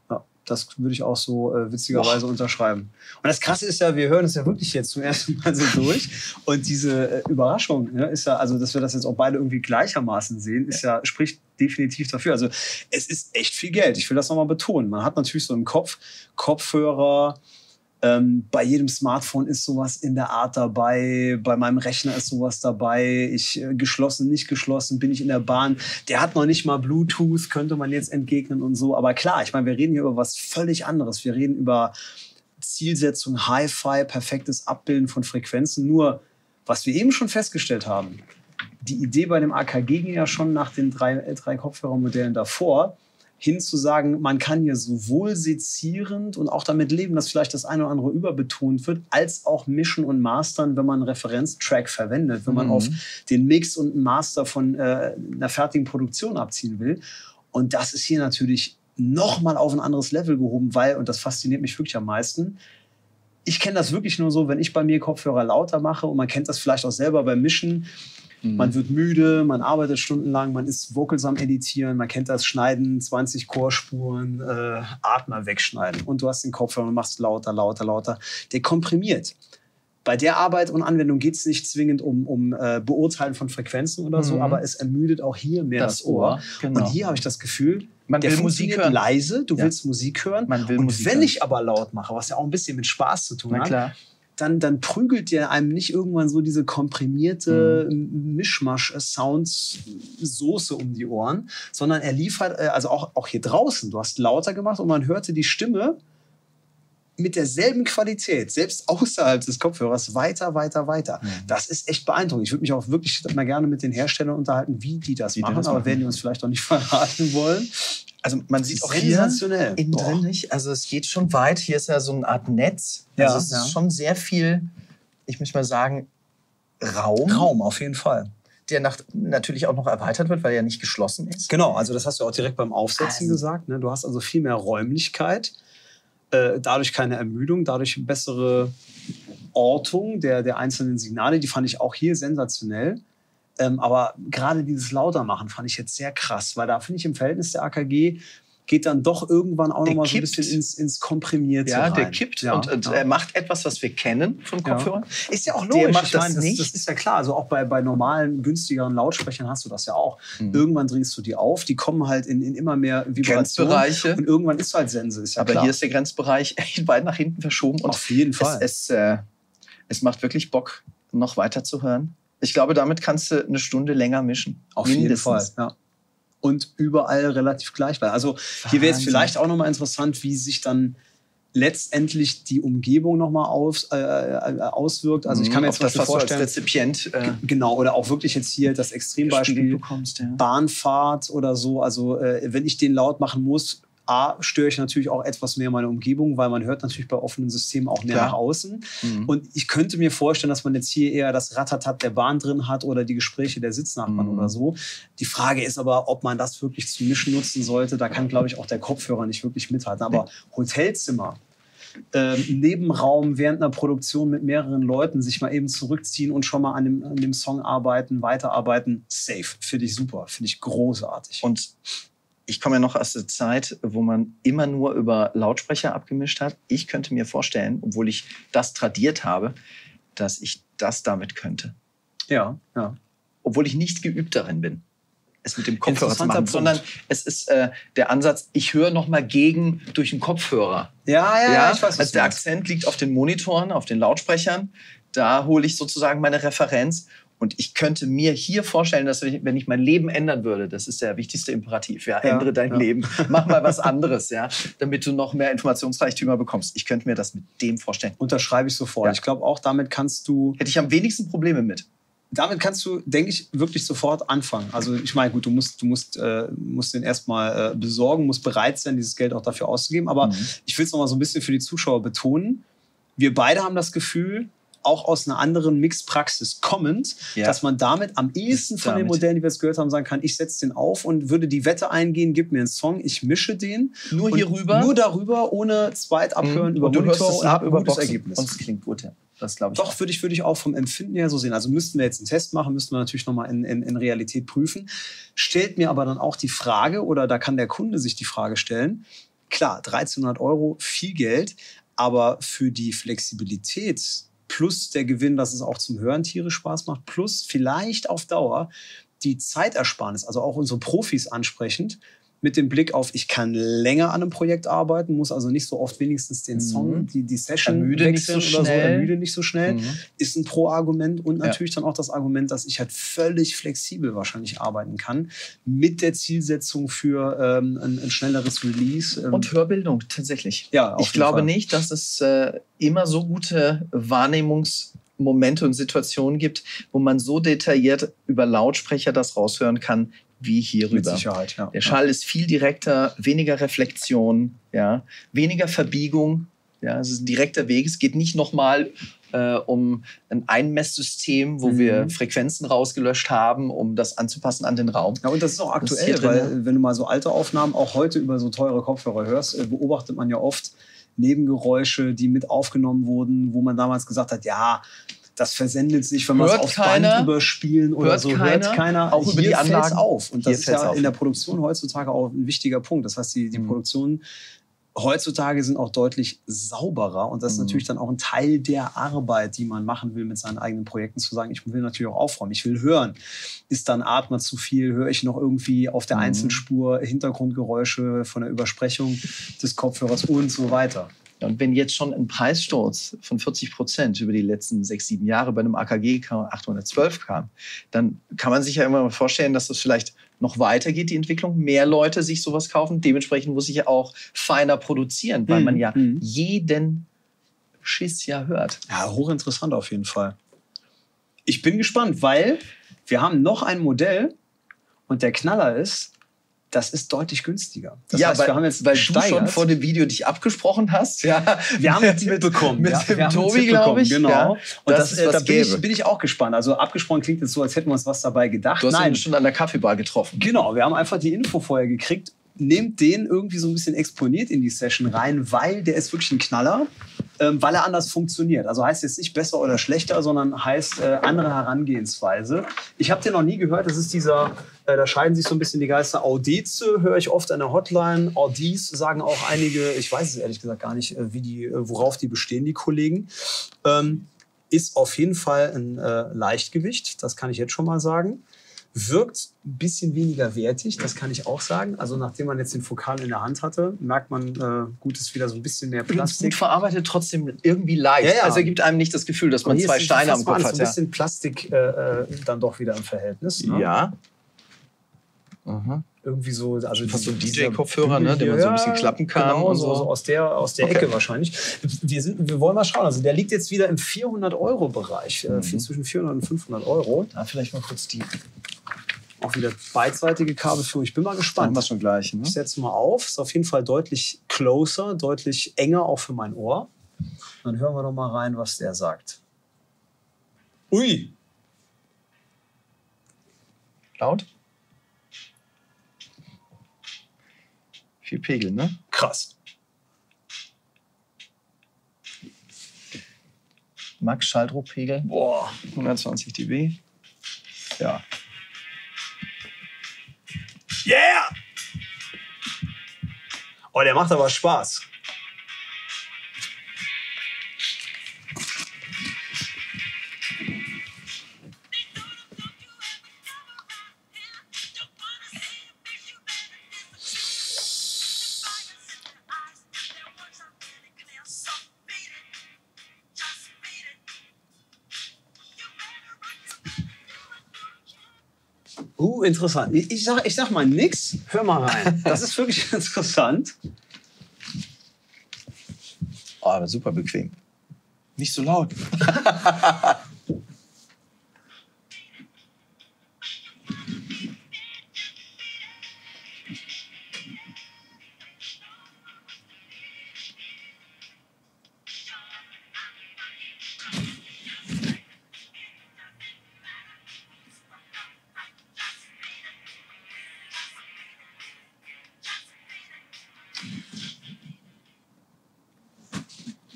Das würde ich auch so witzigerweise unterschreiben. Und das Krasse ist ja, wir hören es ja wirklich jetzt zum ersten Mal so durch. Und diese Überraschung, ne, ist ja, also dass wir das jetzt auch beide irgendwie gleichermaßen sehen, ist ja, spricht definitiv dafür. Also es ist echt viel Geld. Ich will das nochmal betonen. Man hat natürlich so im Kopf Kopfhörer. Bei jedem Smartphone ist sowas in der Art dabei. Bei meinem Rechner ist sowas dabei. Geschlossen, nicht geschlossen, bin ich in der Bahn. Der hat noch nicht mal Bluetooth, könnte man jetzt entgegnen und so. Aber klar, ich meine, wir reden hier über was völlig anderes. Wir reden über Zielsetzung, Hi-Fi, perfektes Abbilden von Frequenzen. Nur, was wir eben schon festgestellt haben, die Idee bei dem AKG ging ja schon nach den drei Kopfhörermodellen davor, hin zu sagen, man kann hier sowohl sezierend und auch damit leben, dass vielleicht das eine oder andere überbetont wird, als auch mischen und mastern, wenn man einen Referenztrack verwendet, wenn man auf den Mix und einen Master von einer fertigen Produktion abziehen will. Und das ist hier natürlich nochmal auf ein anderes Level gehoben, weil, und das fasziniert mich wirklich am meisten, ich kenne das wirklich nur so, wenn ich bei mir Kopfhörer lauter mache, und man kennt das vielleicht auch selber beim Mischen. Man wird müde, man arbeitet stundenlang, man ist Vocals am Editieren, man kennt das Schneiden, 20 Chorspuren, Atmer wegschneiden. Und du hast den Kopfhörer und machst lauter, lauter, lauter. Der komprimiert. Bei der Arbeit und Anwendung geht es nicht zwingend um Beurteilen von Frequenzen oder so, aber es ermüdet auch hier mehr das Ohr. Genau. Und hier habe ich das Gefühl, man will Musik hören. Leise, du willst Musik hören. Man will und Musik wenn hören. ich aber laut mache, was ja auch ein bisschen mit Spaß zu tun hat, klar. Dann prügelt dir einem nicht irgendwann so diese komprimierte Mischmasch-Sounds-Soße um die Ohren, sondern er liefert, also auch hier draußen, du hast lauter gemacht und man hörte die Stimme mit derselben Qualität, selbst außerhalb des Kopfhörers, weiter, weiter, weiter. Das ist echt beeindruckend. Ich würde mich auch wirklich mal gerne mit den Herstellern unterhalten, wie die das machen, aber werden die uns vielleicht auch nicht verraten wollen. Also man sieht auch hier innen drin nicht, also es geht schon weit. Hier ist ja so eine Art Netz. Also es ist schon sehr viel, ich muss mal sagen, Raum. Raum, auf jeden Fall. Der natürlich auch noch erweitert wird, weil er ja nicht geschlossen ist. Genau, also das hast du auch direkt beim Aufsetzen gesagt. Ne? Du hast also viel mehr Räumlichkeit, dadurch keine Ermüdung, dadurch bessere Ortung der einzelnen Signale. Die fand ich auch hier sensationell. Aber gerade dieses Lautermachen fand ich jetzt sehr krass, weil da finde ich im Verhältnis der AKG geht dann doch irgendwann auch nochmal so ein bisschen ins Komprimierte rein. Der kippt und er macht etwas, was wir kennen von Kopfhörern. Ist ja auch logisch. Der macht das nicht. Das ist ja klar. Also auch bei normalen, günstigeren Lautsprechern hast du das ja auch. Irgendwann drehst du die auf, die kommen halt in immer mehr Vibrationen. Grenzbereiche. Und irgendwann ist halt Sense, ist ja aber klar. Hier ist der Grenzbereich echt weit nach hinten verschoben. Und auf jeden Fall. Es macht wirklich Bock, noch weiter zu hören. Ich glaube, damit kannst du eine Stunde länger mischen. Auf jeden Fall, ja. Und überall relativ gleich. Also hier wäre jetzt vielleicht auch nochmal interessant, wie sich dann letztendlich die Umgebung nochmal auswirkt. Also ich kann mir jetzt das vorstellen, als Rezipient genau, oder auch wirklich jetzt hier das Extrembeispiel bekommst, Bahnfahrt oder so. Also wenn ich den laut machen muss, störe ich natürlich auch etwas mehr meine Umgebung, weil man hört natürlich bei offenen Systemen auch mehr nach außen. Und ich könnte mir vorstellen, dass man jetzt hier eher das Ratatat der Bahn drin hat oder die Gespräche der Sitznachbarn oder so. Die Frage ist aber, ob man das wirklich zum Mischen nutzen sollte. Da kann, glaube ich, auch der Kopfhörer nicht wirklich mithalten. Aber Hotelzimmer, Nebenraum während einer Produktion mit mehreren Leuten sich mal eben zurückziehen und schon mal an dem Song arbeiten, weiterarbeiten, safe. Finde ich super, finde ich großartig. Und ich komme ja noch aus der Zeit, wo man immer nur über Lautsprecher abgemischt hat. Ich könnte mir vorstellen, obwohl ich das tradiert habe, dass ich das damit könnte. Ja. Obwohl ich nicht geübt darin bin, es mit dem Kopfhörer zu machen, sondern es ist der Ansatz, ich höre noch mal gegen durch den Kopfhörer. Ja, ich weiß, was also der Akzent liegt auf den Monitoren, auf den Lautsprechern. Da hole ich sozusagen meine Referenz. Und ich könnte mir hier vorstellen, dass wenn ich mein Leben ändern würde, das ist der wichtigste Imperativ, ändere dein Leben, mach mal was anderes, damit du noch mehr Informationsreichtümer bekommst. Ich könnte mir das mit dem vorstellen. Unterschreibe ich sofort. Ja. Ich glaube auch, damit kannst du... Hätte ich am wenigsten Probleme mit. Damit kannst du, denke ich, wirklich sofort anfangen. Also ich meine, gut, du musst den erstmal besorgen, musst bereit sein, dieses Geld auch dafür auszugeben. Aber ich will es noch mal so ein bisschen für die Zuschauer betonen. Wir beide haben das Gefühl, auch aus einer anderen Mixpraxis kommend, dass man damit am ehesten von den Modellen, die wir jetzt gehört haben, sagen kann, ich setze den auf und würde die Wette eingehen, gib mir einen Song, ich mische den. Nur hier rüber? Nur darüber, ohne Zweitabhören über Monitor und habe ein gutes Ergebnis. Und es klingt gut, Das glaube ich. Doch, würde ich auch vom Empfinden her so sehen. Also müssten wir jetzt einen Test machen, müssten wir natürlich nochmal in Realität prüfen. Stellt mir aber dann auch die Frage, oder da kann der Kunde sich die Frage stellen, Klar, 1.300 Euro, viel Geld, aber für die Flexibilität plus der Gewinn, dass es auch zum Hören tierisch Spaß macht, plus vielleicht auf Dauer die Zeitersparnis, also auch unsere Profis ansprechend, mit dem Blick auf, ich kann länger an einem Projekt arbeiten, muss also nicht so oft wenigstens den Song, die Session wechseln oder so, ermüde nicht so schnell, ist ein Pro-Argument und natürlich dann auch das Argument, dass ich halt völlig flexibel wahrscheinlich arbeiten kann, mit der Zielsetzung für ein schnelleres Release. Und Hörbildung, tatsächlich. Ja, ich glaube nicht, dass es immer so gute Wahrnehmungsmomente und Situationen gibt, wo man so detailliert über Lautsprecher das raushören kann, wie hierüber. Mit Sicherheit, ja. Der Schall ist viel direkter, weniger Reflexion, ja, weniger Verbiegung. Ja, es ist ein direkter Weg. Es geht nicht nochmal um ein Einmesssystem, wo wir Frequenzen rausgelöscht haben, um das anzupassen an den Raum. Ja, und das ist auch aktuell, weil wenn du mal so alte Aufnahmen auch heute über so teure Kopfhörer hörst, beobachtet man ja oft Nebengeräusche, die mit aufgenommen wurden, wo man damals gesagt hat, ja, das versendet sich, wenn man es aufs Band überspielen oder so. Hört keiner. Auch über die Anlagen auf. Und das ist ja in der Produktion heutzutage auch ein wichtiger Punkt. Das heißt, die Produktionen heutzutage sind auch deutlich sauberer. Und das ist natürlich dann auch ein Teil der Arbeit, die man machen will mit seinen eigenen Projekten, zu sagen, ich will natürlich auch aufräumen. Ich will hören. Ist dann Atmer zu viel? Höre ich noch irgendwie auf der Einzelspur Hintergrundgeräusche von der Übersprechung des Kopfhörers und so weiter? Und wenn jetzt schon ein Preissturz von 40% über die letzten 6-7 Jahre bei einem AKG 812 kam, dann kann man sich ja immer mal vorstellen, dass das vielleicht noch weitergeht, die Entwicklung. Mehr Leute sich sowas kaufen. Dementsprechend muss ich ja auch feiner produzieren, weil man ja jeden Schiss ja hört. Ja, hochinteressant auf jeden Fall. Ich bin gespannt, weil wir haben noch ein Modell und der Knaller ist, das ist deutlich günstiger. Das heißt, wir haben jetzt weil du schon vor dem Video dich abgesprochen hast. Ja, wir haben einen Tipp bekommen. Mit dem Tobi, glaube ich. Genau. Ja, und da bin ich auch gespannt. Also abgesprochen klingt jetzt so, als hätten wir uns was dabei gedacht. Du hast ihn schon an der Kaffeebar getroffen. Genau, wir haben einfach die Info vorher gekriegt. Nehmt den irgendwie so ein bisschen exponiert in die Session rein, weil der ist wirklich ein Knaller, weil er anders funktioniert. Also heißt jetzt nicht besser oder schlechter, sondern heißt andere Herangehensweise. Ich habe den noch nie gehört. Das ist dieser, da scheiden sich so ein bisschen die Geister. Audize höre ich oft an der Hotline. Audis sagen auch einige, ich weiß es ehrlich gesagt gar nicht, worauf die bestehen, die Kollegen. Ist auf jeden Fall ein Leichtgewicht, das kann ich jetzt schon mal sagen. Wirkt ein bisschen weniger wertig, das kann ich auch sagen. Also nachdem man jetzt den Fokal in der Hand hatte, merkt man, gut, ist wieder so ein bisschen mehr Plastik. Gut verarbeitet, trotzdem irgendwie leicht. Ja, ja. Also gibt einem nicht das Gefühl, dass man zwei Steine am Kopf hat. So ein bisschen Plastik dann doch wieder im Verhältnis. Ne? Ja. Aha. Irgendwie so, also fast so ein DJ-Kopfhörer, ne, den man so ein bisschen klappen kann. Genau, und so aus der Ecke wahrscheinlich. Wir wollen mal schauen. Also der liegt jetzt wieder im 400-Euro-Bereich. Zwischen 400 und 500 Euro. Da vielleicht mal kurz die. Auch wieder beidseitige Kabelführung. Ich bin mal gespannt. Machen wir schon gleich. Ne? Ich setze mal auf. Ist auf jeden Fall deutlich closer, deutlich enger auch für mein Ohr. Dann hören wir doch mal rein, was der sagt. Ui! Laut? Viel Pegel, ne? Krass. Max Schalldruckpegel. Boah. 120 dB. Ja. Yeah! Oh, der macht aber Spaß. Interessant. Ich sag mal nix. Hör mal rein. Das ist wirklich interessant. Oh, aber super bequem. Nicht so laut.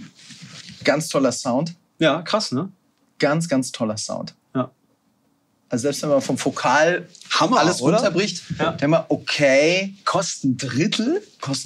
Ganz toller Sound. Ja, krass, ne? Ganz, ganz toller Sound. Ja. Also selbst wenn man vom Fokal alles runterbricht, denkt man, okay, kostet ein Drittel.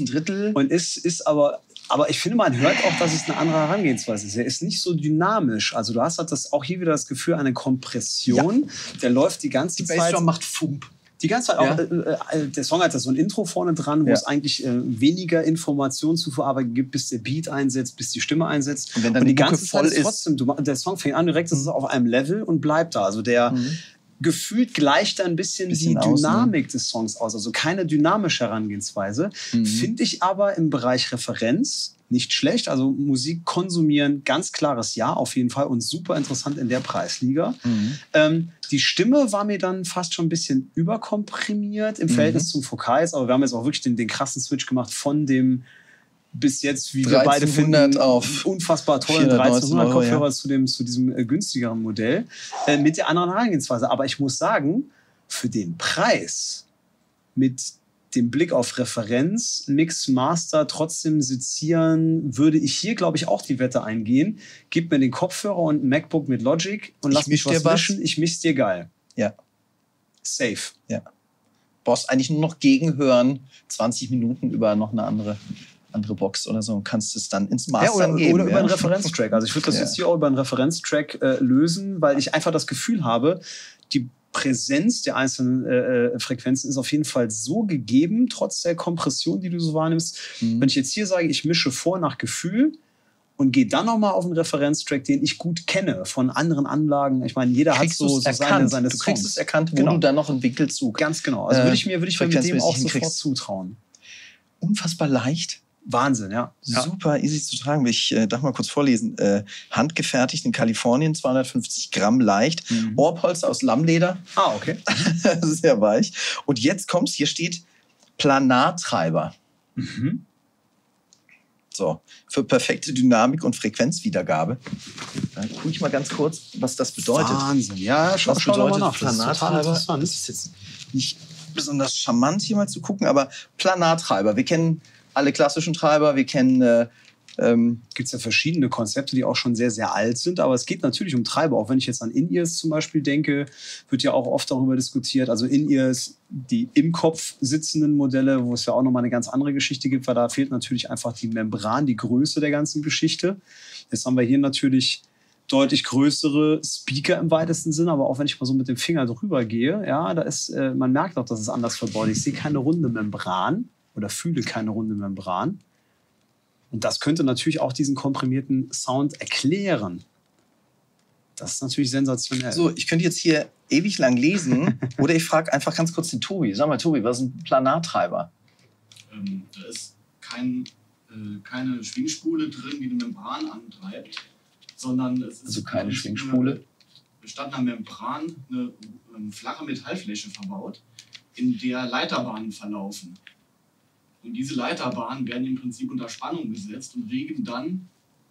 Und ist aber ich finde, man hört auch, dass es eine andere Herangehensweise ist. Er ist nicht so dynamisch. Also du hast halt auch hier wieder das Gefühl, eine Kompression. Ja. Der läuft die ganze Zeit. Die Bassdrum macht Fump. Die ganze Zeit auch, der Song hat so ein Intro vorne dran, wo es eigentlich weniger Informationen zu verarbeiten gibt, bis der Beat einsetzt, bis die Stimme einsetzt. Und wenn dann die ganze Zeit ist trotzdem, der Song fängt an, direkt ist es auf einem Level und bleibt da. Also der gefühlt gleicht ein bisschen die Dynamik des Songs aus. Also keine dynamische Herangehensweise. Finde ich aber im Bereich Referenz nicht schlecht. Also Musik konsumieren, ganz klares Ja auf jeden Fall und super interessant in der Preisliga. Die Stimme war mir dann fast schon ein bisschen überkomprimiert im Verhältnis zum Fokal. Aber wir haben jetzt auch wirklich den krassen Switch gemacht von dem bis jetzt, wie wir beide finden, auf unfassbar tollen 1300 Kopfhörer zu diesem günstigeren Modell mit der anderen Herangehensweise. Aber ich muss sagen, für den Preis mit dem Blick auf Referenz, Mix, Master, trotzdem sezieren, würde ich hier, glaube ich, auch die Wette eingehen. Gib mir den Kopfhörer und ein MacBook mit Logic und lass mich was mischen. Ich misch dir geil. Ja. Safe. Ja. Brauchst eigentlich nur noch gegenhören, 20 Minuten über noch eine andere Box oder so und kannst es dann ins Master geben. Oder über einen Referenztrack. Also ich würde das jetzt hier auch über einen Referenztrack lösen, weil ich einfach das Gefühl habe, die Präsenz der einzelnen Frequenzen ist auf jeden Fall so gegeben, trotz der Kompression, die du so wahrnimmst. Wenn ich jetzt hier sage, ich mische vor nach Gefühl und gehe dann nochmal auf einen Referenztrack, den ich gut kenne von anderen Anlagen. Ich meine, jeder hat so seine Songs. Du kriegst es erkannt, wo du dann noch einen Winkel zu. Ganz genau. Also würde ich mir mit dem auch sofort zutrauen. Unfassbar leicht. Wahnsinn, ja. Super easy zu tragen. Ich darf mal kurz vorlesen. Handgefertigt in Kalifornien, 250 Gramm leicht. Ohrpolster aus Lammleder. Ah, okay. Sehr weich. Und jetzt kommt's, hier steht Planartreiber. So, für perfekte Dynamik und Frequenzwiedergabe. Da gucke ich mal ganz kurz, was das bedeutet. Wahnsinn, ja, schau mal nach. Planartreiber. Das ist jetzt nicht besonders charmant, hier mal zu gucken, aber Planartreiber. Wir kennen alle klassischen Treiber, wir kennen... Gibt es ja verschiedene Konzepte, die auch schon sehr, sehr alt sind. Aber es geht natürlich um Treiber. Auch wenn ich jetzt an In-Ears zum Beispiel denke, wird ja auch oft darüber diskutiert. Also In-Ears, die im Kopf sitzenden Modelle, wo es ja auch nochmal eine ganz andere Geschichte gibt, weil da fehlt natürlich einfach die Membran, die Größe der ganzen Geschichte. Jetzt haben wir hier natürlich deutlich größere Speaker im weitesten Sinne, aber auch wenn ich mal so mit dem Finger drüber gehe, ja, da ist, man merkt auch, dass es anders verbaut ist. Ich sehe keine runde Membran oder fühle keine runde Membran. Und das könnte natürlich auch diesen komprimierten Sound erklären. Das ist natürlich sensationell. So, ich könnte jetzt hier ewig lang lesen oder ich frage einfach ganz kurz den Tobi. Sag mal, Tobi, was ist ein Planartreiber? Da ist keine Schwingspule drin, die eine Membran antreibt, sondern es ist also keine Schwingspule. Statt einer Membran eine flache Metallfläche verbaut, in der Leiterbahnen verlaufen. Und diese Leiterbahnen werden im Prinzip unter Spannung gesetzt und regen dann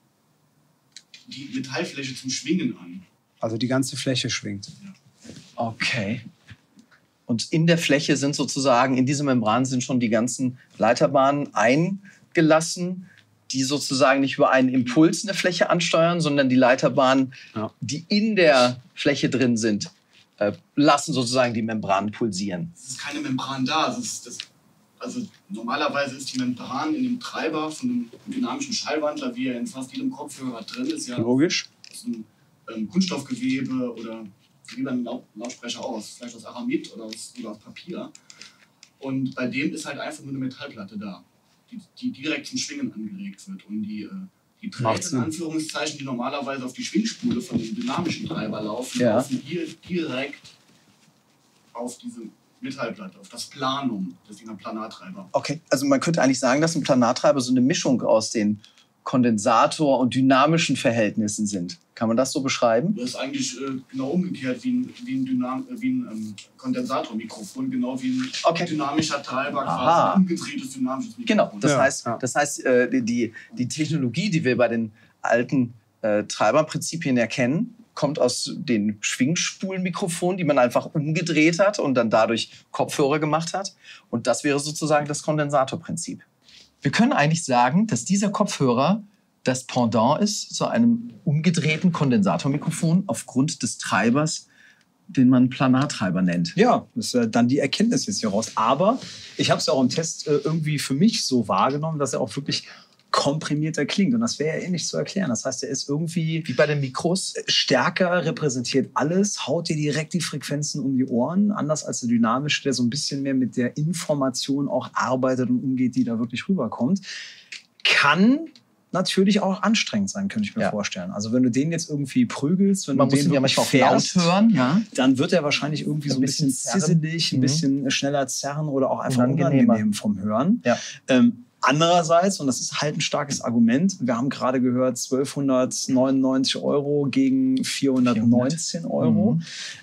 die Metallfläche zum Schwingen an. Also die ganze Fläche schwingt. Ja. Okay. Und in der Fläche sind sozusagen, in diese Membran sind schon die ganzen Leiterbahnen eingelassen, die sozusagen nicht über einen Impuls eine Fläche ansteuern, sondern die Leiterbahnen, die in der Fläche drin sind, lassen sozusagen die Membran pulsieren. Es ist keine Membran da. Also normalerweise ist die Membran in dem Treiber von einem dynamischen Schallwandler, wie er in fast jedem Kopfhörer drin ist, ja logisch. Aus einem Kunststoffgewebe oder wie beim Lautsprecher auch, vielleicht aus Aramid oder aus Papier. Und bei dem ist halt einfach nur eine Metallplatte da, die direkt zum Schwingen angeregt wird. Und die Drähte, in Anführungszeichen, die normalerweise auf die Schwingspule von dem dynamischen Treiber laufen, laufen hier direkt auf diese Metallplatte, auf das Planum, das ist ein Planartreiber. Okay, also man könnte eigentlich sagen, dass ein Planartreiber so eine Mischung aus den Kondensator- und dynamischen Verhältnissen sind. Kann man das so beschreiben? Das ist eigentlich genau umgekehrt wie ein Kondensatormikrofon, genau wie ein dynamischer Treiber, quasi ein umgedrehtes dynamisches Mikrofon. Genau, das heißt die Technologie, die wir bei den alten Treiberprinzipien erkennen, kommt aus den Schwingspulenmikrofonen, die man einfach umgedreht hat und dann dadurch Kopfhörer gemacht hat. Und das wäre sozusagen das Kondensatorprinzip. Wir können eigentlich sagen, dass dieser Kopfhörer das Pendant ist zu einem umgedrehten Kondensatormikrofon aufgrund des Treibers den man Planartreiber nennt. Ja, das ist dann die Erkenntnis jetzt hier raus. Aber ich habe es ja auch im Test irgendwie für mich so wahrgenommen, dass er auch wirklich komprimierter klingt. Und das wäre ja ähnlich zu erklären. Das heißt, er ist irgendwie wie bei den Mikros stärker, repräsentiert alles, haut dir direkt die Frequenzen um die Ohren, anders als der dynamische, der so ein bisschen mehr mit der Information auch arbeitet und umgeht, die da wirklich rüberkommt. Kann natürlich auch anstrengend sein, könnte ich mir vorstellen. Also wenn du den jetzt irgendwie prügelst, wenn man du muss den ja manchmal auch laut hören, dann wird er wahrscheinlich irgendwie so ein bisschen zisselig, ein bisschen schneller zerren oder auch einfach unangenehm vom Hören. Ja. Andererseits, und das ist halt ein starkes Argument, wir haben gerade gehört, 1299 € gegen 419 €.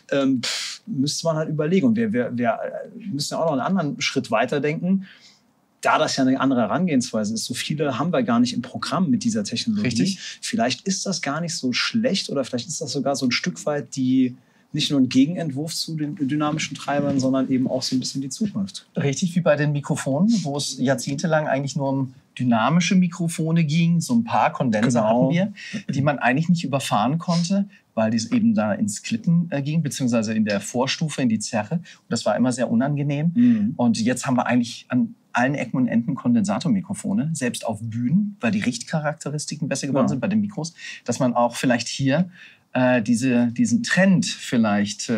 Müsste man halt überlegen. Und wir müssen ja auch noch einen anderen Schritt weiterdenken. Da das ja eine andere Herangehensweise ist, so viele haben wir gar nicht im Programm mit dieser Technologie. Richtig. Vielleicht ist das gar nicht so schlecht oder vielleicht ist das sogar so ein Stück weit die nicht nur ein Gegenentwurf zu den dynamischen Treibern, sondern eben auch so ein bisschen die Zukunft. Richtig wie bei den Mikrofonen, wo es jahrzehntelang eigentlich nur um dynamische Mikrofone ging. So ein paar Kondenser hatten wir, die man eigentlich nicht überfahren konnte, weil die eben da ins Klippen ging, beziehungsweise in der Vorstufe, in die Zerre. Und das war immer sehr unangenehm. Und jetzt haben wir eigentlich an allen Ecken und Enden Kondensatormikrofone, selbst auf Bühnen, weil die Richtcharakteristiken besser geworden sind bei den Mikros, dass man auch vielleicht hier diesen Trend vielleicht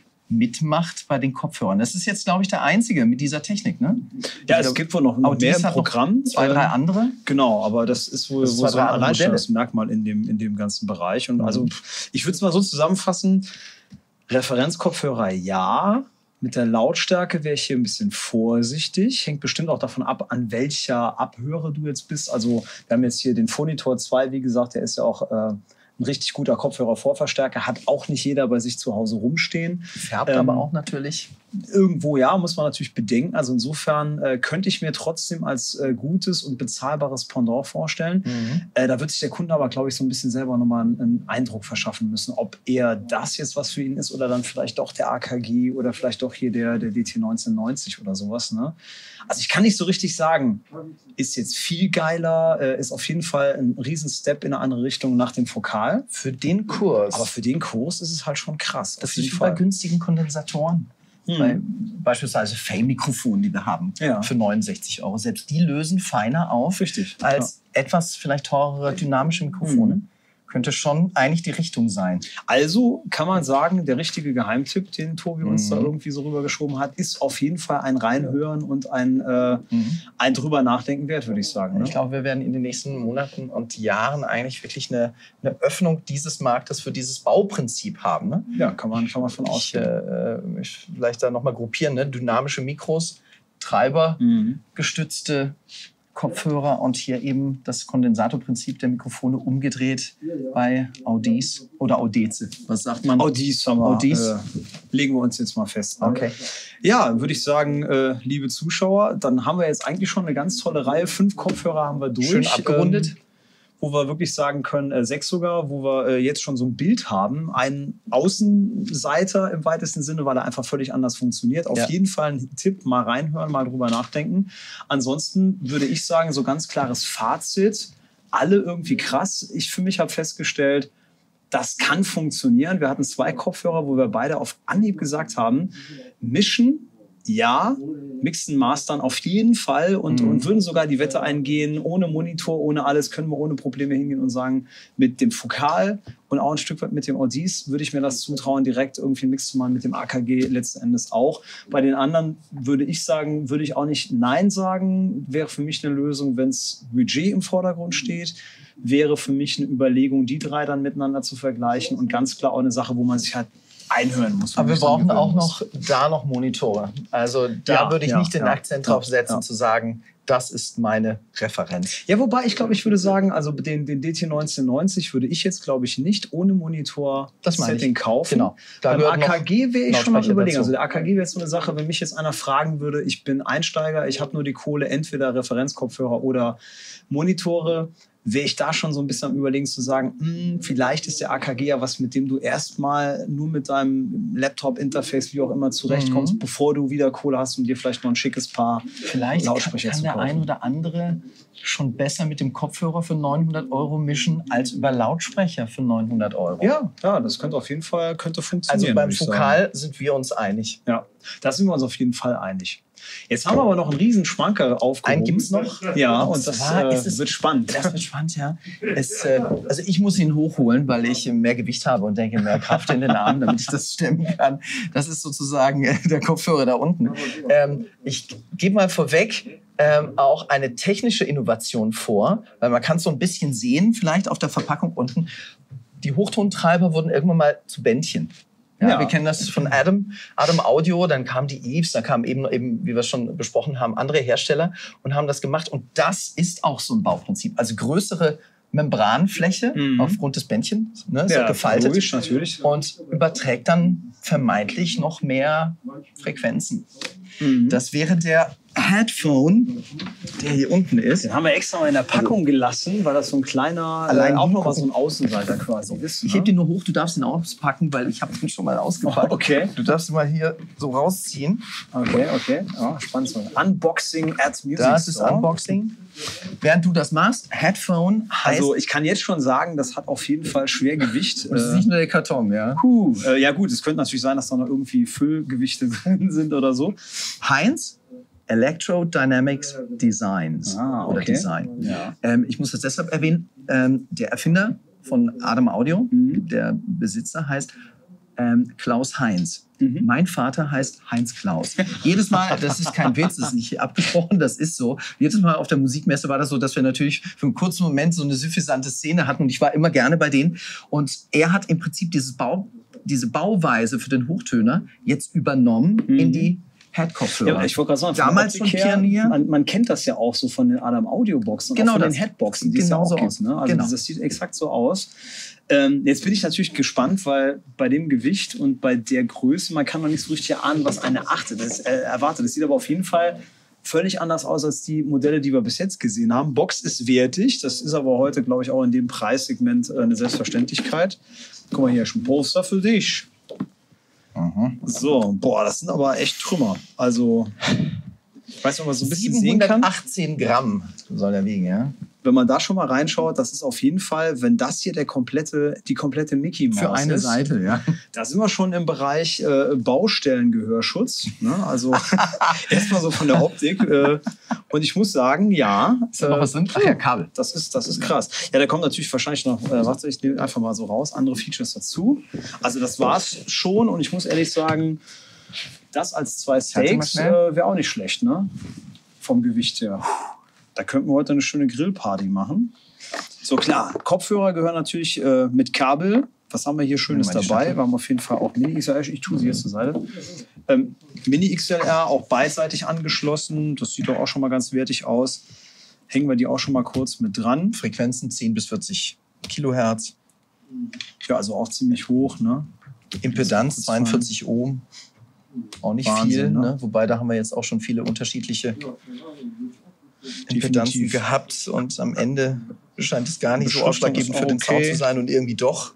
mitmacht bei den Kopfhörern. Das ist jetzt, glaube ich, der einzige mit dieser Technik, ne? Ja, es gibt wohl noch mehr im Programm. 2, 3 andere. Genau, aber das ist wohl so ein Alleinstellungsmerkmal in dem ganzen Bereich. Und also ich würde es mal so zusammenfassen, Referenzkopfhörer ja. Mit der Lautstärke wäre ich hier ein bisschen vorsichtig. Hängt bestimmt auch davon ab, an welcher Abhöre du jetzt bist. Also wir haben jetzt hier den Phonitor 2, wie gesagt, der ist ja auch ein richtig guter Kopfhörer-Vorverstärker. Hat auch nicht jeder bei sich zu Hause rumstehen. Färbt aber auch natürlich. Irgendwo ja, muss man natürlich bedenken. Also insofern könnte ich mir trotzdem als gutes und bezahlbares Pendant vorstellen. Da wird sich der Kunde aber, glaube ich, so ein bisschen selber nochmal einen Eindruck verschaffen müssen, ob eher das jetzt was für ihn ist oder dann vielleicht doch der AKG oder vielleicht doch hier der DT 1990 oder sowas. Ne? Also ich kann nicht so richtig sagen, ist jetzt viel geiler, ist auf jeden Fall ein Riesen-Step in eine andere Richtung nach dem Fokal. Für den Kurs. Aber für den Kurs ist es halt schon krass. Das ist wie bei günstigen Kondensatoren. Beispielsweise Fame-Mikrofonen, die wir haben, für 69 €. Selbst die lösen feiner auf als etwas vielleicht teurere dynamische Mikrofone. Könnte schon eigentlich die Richtung sein. Also kann man sagen, der richtige Geheimtipp, den Tobi uns da irgendwie so rübergeschoben hat, ist auf jeden Fall ein Reinhören und ein drüber nachdenken wert, würde ich sagen. Ne? Ich glaube, wir werden in den nächsten Monaten und Jahren eigentlich wirklich eine Öffnung dieses Marktes für dieses Bauprinzip haben. Ne? Ja, kann man von ausgehen. Ich vielleicht da nochmal gruppieren. Ne? Dynamische Mikros, Treiber, gestützte Kopfhörer und hier eben das Kondensatorprinzip der Mikrofone umgedreht bei Audis oder Audeze. Was sagt man? Audis haben wir. Audis. Legen wir uns jetzt mal fest. Ne? Okay. Ja, würde ich sagen, liebe Zuschauer, dann haben wir jetzt eigentlich schon eine ganz tolle Reihe. 5 Kopfhörer haben wir durch. Schön abgerundet. Wo wir wirklich sagen können, 6 sogar, wo wir jetzt schon so ein Bild haben. Ein Außenseiter im weitesten Sinne, weil er einfach völlig anders funktioniert. Auf jeden Fall ein Tipp, mal reinhören, mal drüber nachdenken. Ansonsten würde ich sagen, so ganz klares Fazit. Alle irgendwie krass. Ich für mich habe festgestellt, das kann funktionieren. Wir hatten 2 Kopfhörer, wo wir beide auf Anhieb gesagt haben, mischen, ja, mixen, mastern auf jeden Fall und würden sogar die Wette eingehen, ohne Monitor, ohne alles, können wir ohne Probleme hingehen und sagen, mit dem Fokal und auch ein Stück weit mit dem Audis würde ich mir das zutrauen, direkt irgendwie einen Mix zu machen, mit dem AKG letzten Endes auch. Bei den anderen würde ich sagen, würde ich auch nicht Nein sagen, wäre für mich eine Lösung, wenn es Budget im Vordergrund steht, wäre für mich eine Überlegung, die 3 dann miteinander zu vergleichen und ganz klar auch eine Sache, wo man sich halt einhören muss. Aber wir brauchen auch noch Monitore. Also da würde ich nicht den Akzent drauf setzen, zu sagen, das ist meine Referenz. Ja, wobei ich glaube, ich würde sagen, also den DT 1990 würde ich jetzt, glaube ich, nicht ohne Monitor-Setting kaufen. Genau. Beim AKG wäre ich schon mal überlegen. Also der AKG wäre jetzt so eine Sache, wenn mich jetzt einer fragen würde, ich bin Einsteiger, ich habe nur die Kohle, entweder Referenzkopfhörer oder Monitore, wäre ich da schon so ein bisschen am Überlegen zu sagen, vielleicht ist der AKG ja was, mit dem du erstmal nur mit deinem Laptop-Interface, wie auch immer, zurechtkommst, bevor du wieder Kohle hast, um dir vielleicht noch ein schickes Paar Lautsprecher kann zu der kaufen. ein oder andere schon besser mit dem Kopfhörer für 900 € mischen, als über Lautsprecher für 900 €. Ja, das könnte auf jeden Fall funktionieren. Also beim würde ich sagen. Fokal sind wir uns einig. Ja, da sind wir uns auf jeden Fall einig. Jetzt haben wir aber noch einen riesen Schmankerl aufgehoben. Einen gibt's noch? Ja, und das wird spannend. Das wird spannend, ja. Also ich muss ihn hochholen, weil ich mehr Gewicht habe und denke, mehr Kraft in den Armen, damit ich das stemmen kann. Das ist sozusagen der Kopfhörer da unten. Ich gebe mal vorweg auch eine technische Innovation vor, weil man kann es so ein bisschen sehen, vielleicht auf der Verpackung unten. Die Hochtontreiber wurden irgendwann mal zu Bändchen. Ja, wir kennen das von Adam Audio, dann kam die Eves, dann kamen eben, wie wir schon besprochen haben, andere Hersteller und haben das gemacht. Und das ist auch so ein Bauprinzip. Also größere Membranfläche aufgrund des Bändchens, ne, ist ja gefaltet. Logisch, natürlich. Und überträgt dann vermeintlich noch mehr Frequenzen. Das wäre der Headphone, der hier unten ist. Den haben wir extra mal in der Packung gelassen, weil das so ein kleiner, auch noch mal so ein Außenseiter quasi ist. Ich heb den nur hoch, du darfst ihn auspacken, weil ich habe den schon mal ausgepackt. Okay. Du darfst ihn mal hier so rausziehen. Okay. Ja, spannend. Unboxing at Music Das ist Store. Unboxing. Während du das machst, Headphone heißt... Also ich kann jetzt schon sagen, das hat auf jeden Fall Schwergewicht. Das ist nicht nur der Karton, ja. Ja gut, es könnte natürlich sein, dass da noch irgendwie Füllgewichte drin sind oder so. Heinz Electrodynamics Designs oder okay. Design. Ja. Ich muss das deshalb erwähnen, der Erfinder von Adam Audio, der Besitzer heißt Klaus Heinz. Mein Vater heißt Heinz Klaus. Jedes Mal, das ist kein Witz, das ist nicht abgesprochen, das ist so. Jedes Mal auf der Musikmesse war das so, dass wir natürlich für einen kurzen Moment so eine suffisante Szene hatten und ich war immer gerne bei denen. Und er hat im Prinzip diese Bauweise für den Hochtöner jetzt übernommen in die Head-Kopfhörer. Ja, ich wollte gerade sagen, damals schon Pionier. Man kennt das ja auch so von den Adam Audio Boxen und genau, auch von das. den Headboxen, die Genau es ja auch so gibt. Ne? Also das sieht exakt so aus. Jetzt bin ich natürlich gespannt, weil bei dem Gewicht und bei der Größe, man kann noch nicht so richtig erahnen, was eine erwartet. Das sieht aber auf jeden Fall völlig anders aus als die Modelle, die wir bis jetzt gesehen haben. Box ist wertig, das ist aber heute, glaube ich, auch in dem Preissegment eine Selbstverständlichkeit. Guck mal hier, ist ein Poster für dich. So, das sind aber echt Trümmer. Also, ich weiß nicht, ob man so ein bisschen sehen kann. 718 Gramm soll er wiegen, ja. Wenn man da schon mal reinschaut, das ist auf jeden Fall, wenn das hier die komplette Mickey Mouse für eine ist, Seite, ja. Da sind wir schon im Bereich Baustellengehörschutz. Ne? Also erstmal so von der Optik. Und ich muss sagen, ja. Ist da noch was drin? Ach ja, Kabel. Das ist krass. Ja, da kommt natürlich wahrscheinlich noch, warte, ich nehme einfach mal so raus, andere Features dazu. Also das war's schon und ich muss ehrlich sagen, das als 2 Steaks wäre auch nicht schlecht, ne? Vom Gewicht her. Da könnten wir heute eine schöne Grillparty machen. So klar, Kopfhörer gehören natürlich mit Kabel. Was haben wir hier Schönes dabei? Wir haben auf jeden Fall auch Mini-XLR. Ich tue sie jetzt zur Seite. Mini-XLR auch beidseitig angeschlossen. Das sieht doch auch schon mal ganz wertig aus. Hängen wir die auch schon mal kurz mit dran. Frequenzen 10 bis 40 Kilohertz. Ja, also auch ziemlich hoch, ne? Impedanz 42 Ohm. Auch nicht Wahnsinn, viel, ne? Wobei da haben wir jetzt auch schon viele unterschiedliche Impedanzen gehabt und am Ende scheint es gar nicht so ausschlaggebend für den Sound zu sein und irgendwie doch.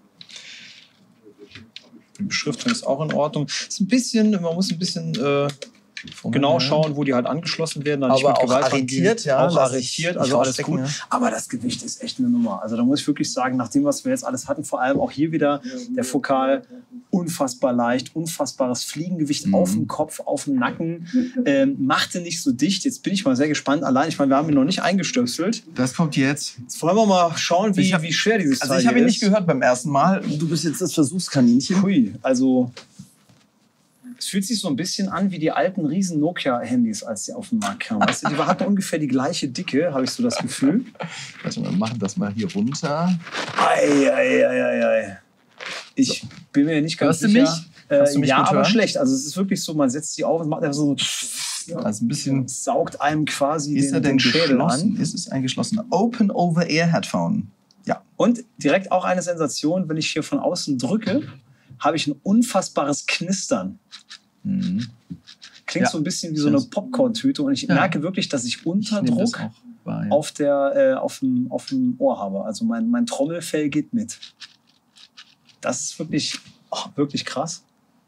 Die Beschriftung ist auch in Ordnung. Ist ein bisschen, man muss ein bisschen genau schauen, wo die halt angeschlossen werden. Aber auch arretiert, ja. Auch arretiert, also alles gut. Ja. Aber das Gewicht ist echt eine Nummer. Also da muss ich wirklich sagen, nach dem, was wir jetzt alles hatten, vor allem auch hier wieder der Fokal, unfassbar leicht, unfassbares Fliegengewicht auf dem Kopf, auf dem Nacken, machte nicht so dicht. Jetzt bin ich mal sehr gespannt. Allein, ich meine, wir haben ihn noch nicht eingestöpselt. Das kommt jetzt. Jetzt wollen wir mal schauen, wie schwer dieses Teil ist. Also ich habe ihn nicht gehört beim ersten Mal. Du bist jetzt das Versuchskaninchen. Hui, also es fühlt sich so ein bisschen an wie die alten riesen Nokia-Handys, als die auf den Markt kamen. Weißt du, die hatten ungefähr die gleiche Dicke, habe ich so das Gefühl. Warte mal, wir machen das mal hier runter. Ei. Ich bin mir nicht ganz sicher. Hörst du mich? Kannst du mich ja, gut aber hören? schlecht. Also es ist wirklich so, man setzt die auf und macht einfach so, Also ein bisschen. saugt einem quasi Ist er denn den Schädel geschlossen? an. Ist es ein geschlossener Open-Over-Ear-Headphone? Ja. Und direkt auch eine Sensation, wenn ich hier von außen drücke, habe ich ein unfassbares Knistern. Klingt so ein bisschen wie so eine Popcorn-Tüte und ich merke wirklich, dass ich unter Druck auf dem Ohr habe. Also mein Trommelfell geht mit. Das ist wirklich, wirklich krass.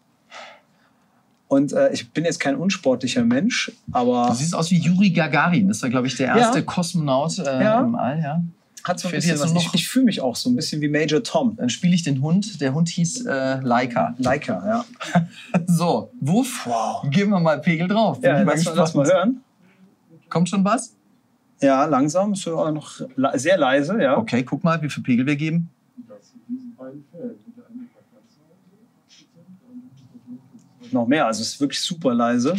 Und ich bin jetzt kein unsportlicher Mensch, aber... Du siehst aus wie Juri Gagarin. Das war, glaube ich, der erste Kosmonaut im All. Ja. Hat so ein bisschen was. Ich fühle mich auch so ein bisschen wie Major Tom. Dann spiele ich den Hund. Der Hund hieß Laika. Laika, ja. So, Wuff. Wow. Geben wir mal Pegel drauf. Ja, lass mal hören. Kommt schon was? Ja, langsam. Ist ja noch sehr leise, ja. Okay, guck mal, wie viel Pegel wir geben. Noch mehr, also es ist wirklich super leise.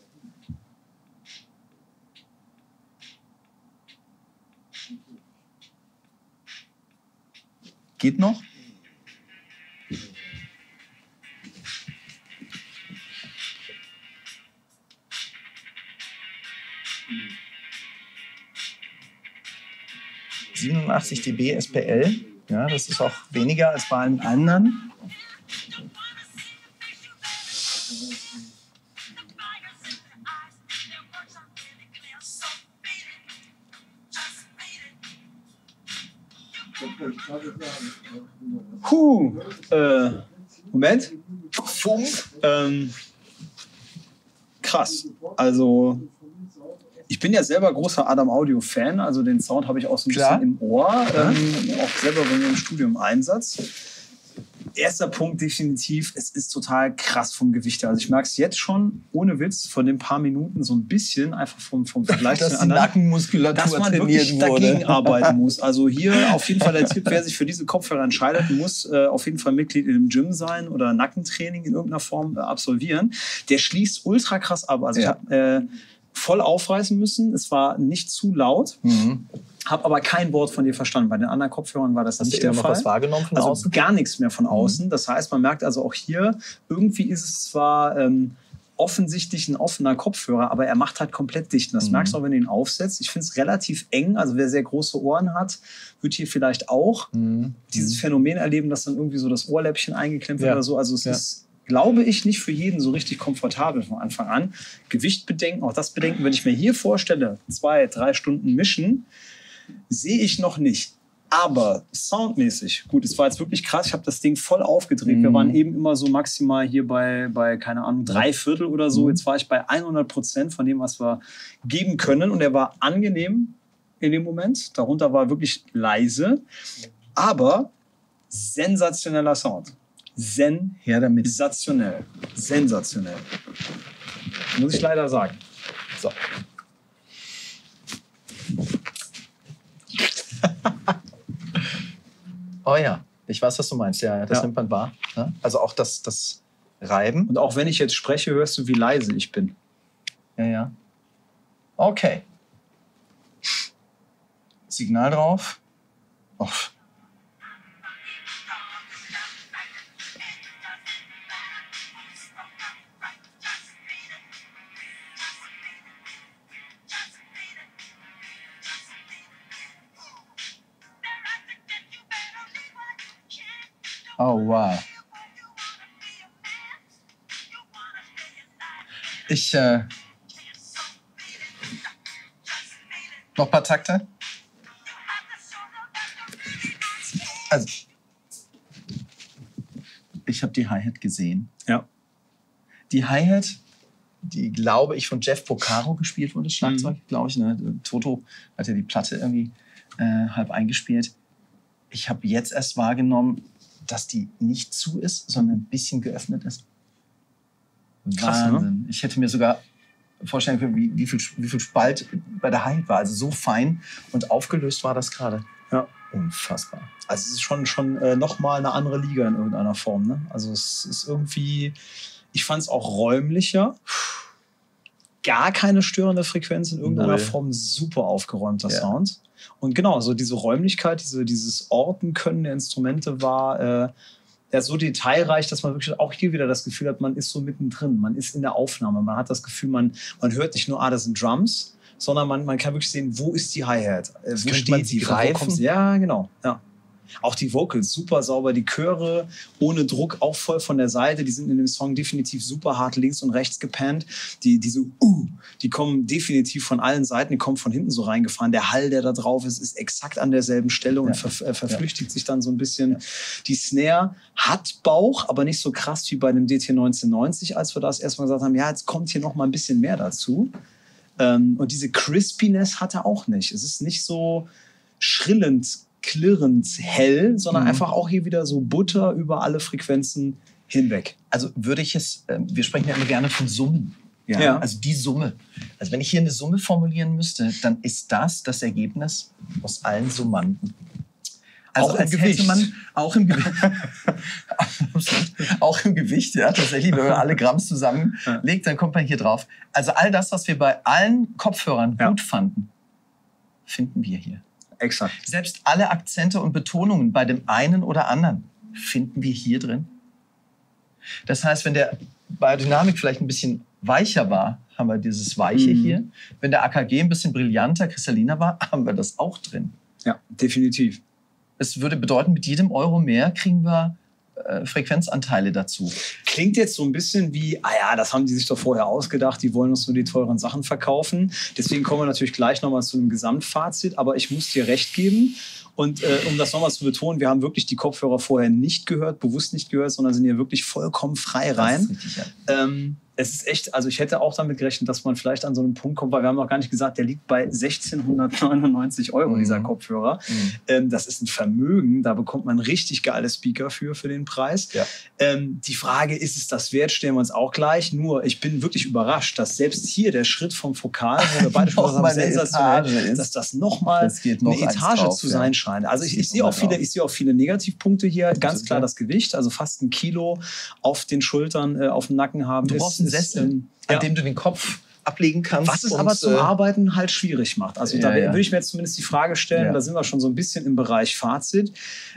Geht noch? ...87 dB SPL. Ja, das ist auch weniger als bei allen anderen. Moment. Krass. Also, ich bin ja selber großer Adam Audio-Fan. Also, den Sound habe ich auch so ein bisschen im Ohr. Auch selber bei mir im Studio im Einsatz. Erster Punkt definitiv, es ist total krass vom Gewicht her. Also ich merke es jetzt schon, ohne Witz, von den paar Minuten so ein bisschen, einfach vom Vergleich zu den anderen, Nackenmuskulatur dass man wirklich dagegen arbeiten muss. Also hier auf jeden Fall der Tipp, wer sich für diese Kopfhörer entscheidet, muss auf jeden Fall Mitglied im Gym sein oder Nackentraining in irgendeiner Form absolvieren. Der schließt ultra krass ab. Also ich habe voll aufreißen müssen, es war nicht zu laut. Habe aber kein Wort von dir verstanden. Bei den anderen Kopfhörern war das nicht der Fall. Hast du was wahrgenommen von außen? Gar nichts mehr von außen. Das heißt, man merkt also auch hier, irgendwie ist es zwar offensichtlich ein offener Kopfhörer, aber er macht halt komplett dicht. Und das merkst du auch, wenn du ihn aufsetzt. Ich finde es relativ eng. Also wer sehr große Ohren hat, wird hier vielleicht auch dieses Phänomen erleben, dass dann irgendwie so das Ohrläppchen eingeklemmt wird oder so. Also es ist, glaube ich, nicht für jeden so richtig komfortabel von Anfang an. Gewicht bedenken, auch das bedenken, wenn ich mir hier vorstelle, 2-3 Stunden mischen, sehe ich noch nicht. Aber soundmäßig, gut, es war jetzt wirklich krass. Ich habe das Ding voll aufgedreht. Wir waren eben immer so maximal hier bei keine Ahnung, 3/4 oder so. Jetzt war ich bei 100% von dem, was wir geben können. Und er war angenehm in dem Moment. Darunter war wirklich leise. Aber sensationeller Sound. Sensationell. Sensationell. Muss ich leider sagen. So. Oh ja, ich weiß, was du meinst. Ja, das nimmt man wahr. Ne? Also auch das Reiben. Und auch wenn ich jetzt spreche, hörst du, wie leise ich bin. Ja. Okay. Signal drauf. Oh. Oh, wow. Noch ein paar Takte? Also, ich habe die Hi-Hat gesehen. Ja. Die Hi-Hat, die, glaube ich, von Jeff Porcaro gespielt wurde, das Schlagzeug, glaube ich. Ne? Toto hat ja die Platte irgendwie halb eingespielt. Ich habe jetzt erst wahrgenommen, dass die nicht zu ist, sondern ein bisschen geöffnet ist. Krass, Wahnsinn. ne? Ich hätte mir sogar vorstellen können, wie viel Spalt bei der Hi war. Also so fein und aufgelöst war das gerade. Ja. Unfassbar. Also es ist schon nochmal eine andere Liga in irgendeiner Form. Ne? Also es ist irgendwie, ich fand es auch räumlicher. Gar keine störende Frequenz in irgendeiner Form. Super aufgeräumter Sound. Und genau, so diese Räumlichkeit, dieses Orten-Können der Instrumente war so detailreich, dass man wirklich auch hier wieder das Gefühl hat, man ist so mittendrin. Man ist in der Aufnahme. Man hat das Gefühl, man hört nicht nur, das sind Drums, sondern man kann wirklich sehen, wo ist die Hi-Hat? Wo steht sie? Greifen? Ja, genau. Ja. Auch die Vocals super sauber, die Chöre ohne Druck, auch voll von der Seite. Die sind in dem Song definitiv super hart links und rechts gepannt. Die kommen definitiv von allen Seiten, die kommen von hinten so reingefahren. Der Hall, der da drauf ist exakt an derselben Stelle und verflüchtigt sich dann so ein bisschen. Ja. Die Snare hat Bauch, aber nicht so krass wie bei dem DT 1990, als wir das erstmal gesagt haben, ja, jetzt kommt hier noch mal ein bisschen mehr dazu. Und diese Crispiness hat er auch nicht. Es ist nicht so schrillend, klirrend hell, sondern einfach auch hier wieder so Butter über alle Frequenzen hinweg. Also würde ich es, wir sprechen ja immer gerne von Summen. Ja. Also die Summe. Also wenn ich hier eine Summe formulieren müsste, dann ist das Ergebnis aus allen Summanden. Also auch im Gewicht. Auch im Gewicht. Auch im Gewicht, ja, tatsächlich. Wenn man alle Gramms zusammenlegt, dann kommt man hier drauf. Also all das, was wir bei allen Kopfhörern gut fanden, finden wir hier. Exakt. Selbst alle Akzente und Betonungen bei dem einen oder anderen finden wir hier drin. Das heißt, wenn der Biodynamic vielleicht ein bisschen weicher war, haben wir dieses Weiche hier. Wenn der AKG ein bisschen brillanter, kristalliner war, haben wir das auch drin. Ja, definitiv. Es würde bedeuten, mit jedem Euro mehr kriegen wir Frequenzanteile dazu. Klingt jetzt so ein bisschen wie, das haben die sich doch vorher ausgedacht, die wollen uns nur die teuren Sachen verkaufen. Deswegen kommen wir natürlich gleich nochmal zu einem Gesamtfazit, aber ich muss dir recht geben. Und um das nochmal zu betonen, wir haben wirklich die Kopfhörer vorher nicht gehört, bewusst nicht gehört, sondern sind hier wirklich vollkommen frei rein. Das ist richtig, ja. Es ist echt, also ich hätte auch damit gerechnet, dass man vielleicht an so einen Punkt kommt, weil wir haben noch gar nicht gesagt, der liegt bei 1.699 €, dieser Kopfhörer. Das ist ein Vermögen, da bekommt man richtig geile Speaker für den Preis. Ja. Die Frage, ist es das wert, stellen wir uns auch gleich. Nur, ich bin wirklich überrascht, dass selbst hier der Schritt vom Fokal, wo wir beide schon haben, sensationell, dass das nochmal eine Etage zu sein scheint. Also ich sehe auch viele Negativpunkte hier. Ganz klar das Gewicht, also fast 1 Kilo auf den Schultern, auf dem Nacken haben. Du brauchst einen Sessel, an dem du den Kopf ablegen kannst. Was es aber zum Arbeiten halt schwierig macht. Also da würde ich mir jetzt zumindest die Frage stellen, da sind wir schon so ein bisschen im Bereich Fazit.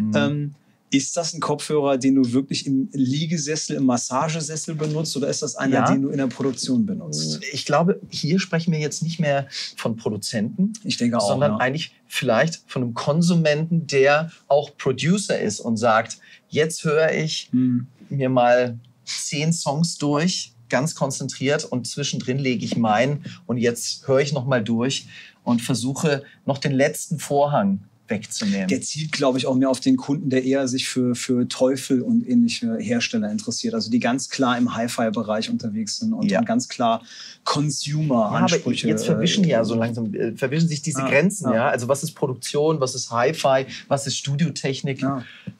Ist das ein Kopfhörer, den du wirklich im Liegesessel, im Massagesessel benutzt, oder ist das einer, den du in der Produktion benutzt? Ich glaube, hier sprechen wir jetzt nicht mehr von Produzenten, ich denke auch, sondern eigentlich vielleicht von einem Konsumenten, der auch Producer ist und sagt, jetzt höre ich mir mal 10 Songs durch, ganz konzentriert, und zwischendrin lege ich meinen und jetzt höre ich noch mal durch und versuche noch den letzten Vorhang wegzunehmen. Der zielt, glaube ich, auch mehr auf den Kunden, der eher sich für Teufel und ähnliche Hersteller interessiert. Also die ganz klar im Hi-Fi-Bereich unterwegs sind und ganz klar Consumer-Ansprüche. Aber jetzt verwischen sich diese Grenzen. Ja? Also was ist Produktion, was ist Hi-Fi, was ist Studiotechnik? Ja.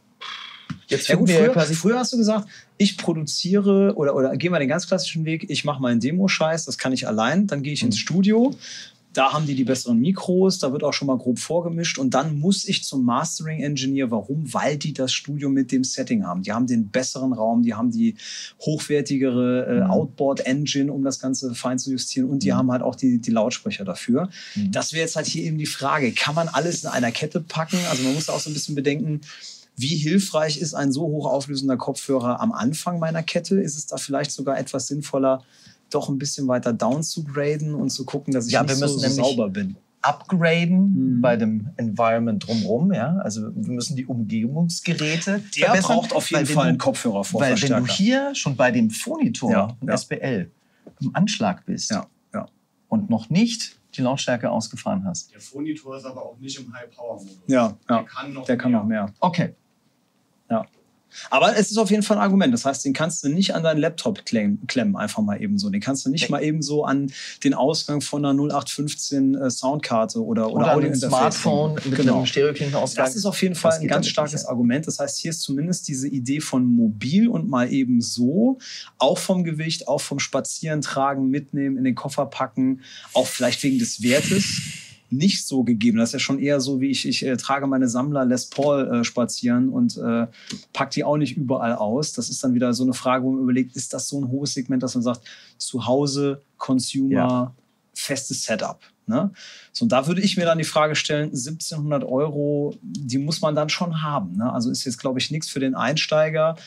Jetzt gut, früher hast du gesagt, ich produziere oder gehen wir den ganz klassischen Weg, ich mache meinen Demo-Scheiß, das kann ich allein, dann gehe ich ins Studio, da haben die besseren Mikros, da wird auch schon mal grob vorgemischt und dann muss ich zum Mastering-Engineer. Warum? Weil die das Studio mit dem Setting haben. Die haben den besseren Raum, die haben die hochwertigere Outboard-Engine, um das Ganze fein zu justieren, und die haben halt auch die Lautsprecher dafür. Das wäre jetzt halt hier eben die Frage, kann man alles in einer Kette packen? Also man muss auch so ein bisschen bedenken, wie hilfreich ist ein so hochauflösender Kopfhörer am Anfang meiner Kette? Ist es da vielleicht sogar etwas sinnvoller, doch ein bisschen weiter down zu graden und zu gucken, dass ich nicht so sauber bin? Upgraden bei dem Environment drumherum. Ja? Also wir müssen die Umgebungsgeräte verbessern. Braucht auf jeden Fall einen Kopfhörer vor Verstärker. Weil wenn du hier schon bei dem Phonitor und SPL im Anschlag bist und noch nicht die Lautstärke ausgefahren hast. Der Phonitor ist aber auch nicht im High-Power-Modus. Der kann noch mehr. Okay. Ja. Aber es ist auf jeden Fall ein Argument. Das heißt, den kannst du nicht an deinen Laptop klemmen, einfach mal eben so. Den kannst du nicht mal eben so an den Ausgang von einer 0815 Soundkarte oder Audio-Interface. Smartphone mit einem Stereoklinkenausgang. Das ist auf jeden Fall ein ganz starkes Argument. Das heißt, hier ist zumindest diese Idee von mobil und mal eben so, auch vom Gewicht, auch vom Spazierentragen, mitnehmen, in den Koffer packen, auch vielleicht wegen des Wertes, nicht so gegeben. Das ist ja schon eher so, wie ich trage meine Sammler Les Paul spazieren und packe die auch nicht überall aus. Das ist dann wieder so eine Frage, wo man überlegt, ist das so ein hohes Segment, dass man sagt, zu Hause, Consumer, festes Setup. Ne? So, und da würde ich mir dann die Frage stellen, 1.700 €, die muss man dann schon haben. Ne? Also ist jetzt, glaube ich, nichts für den Einsteiger.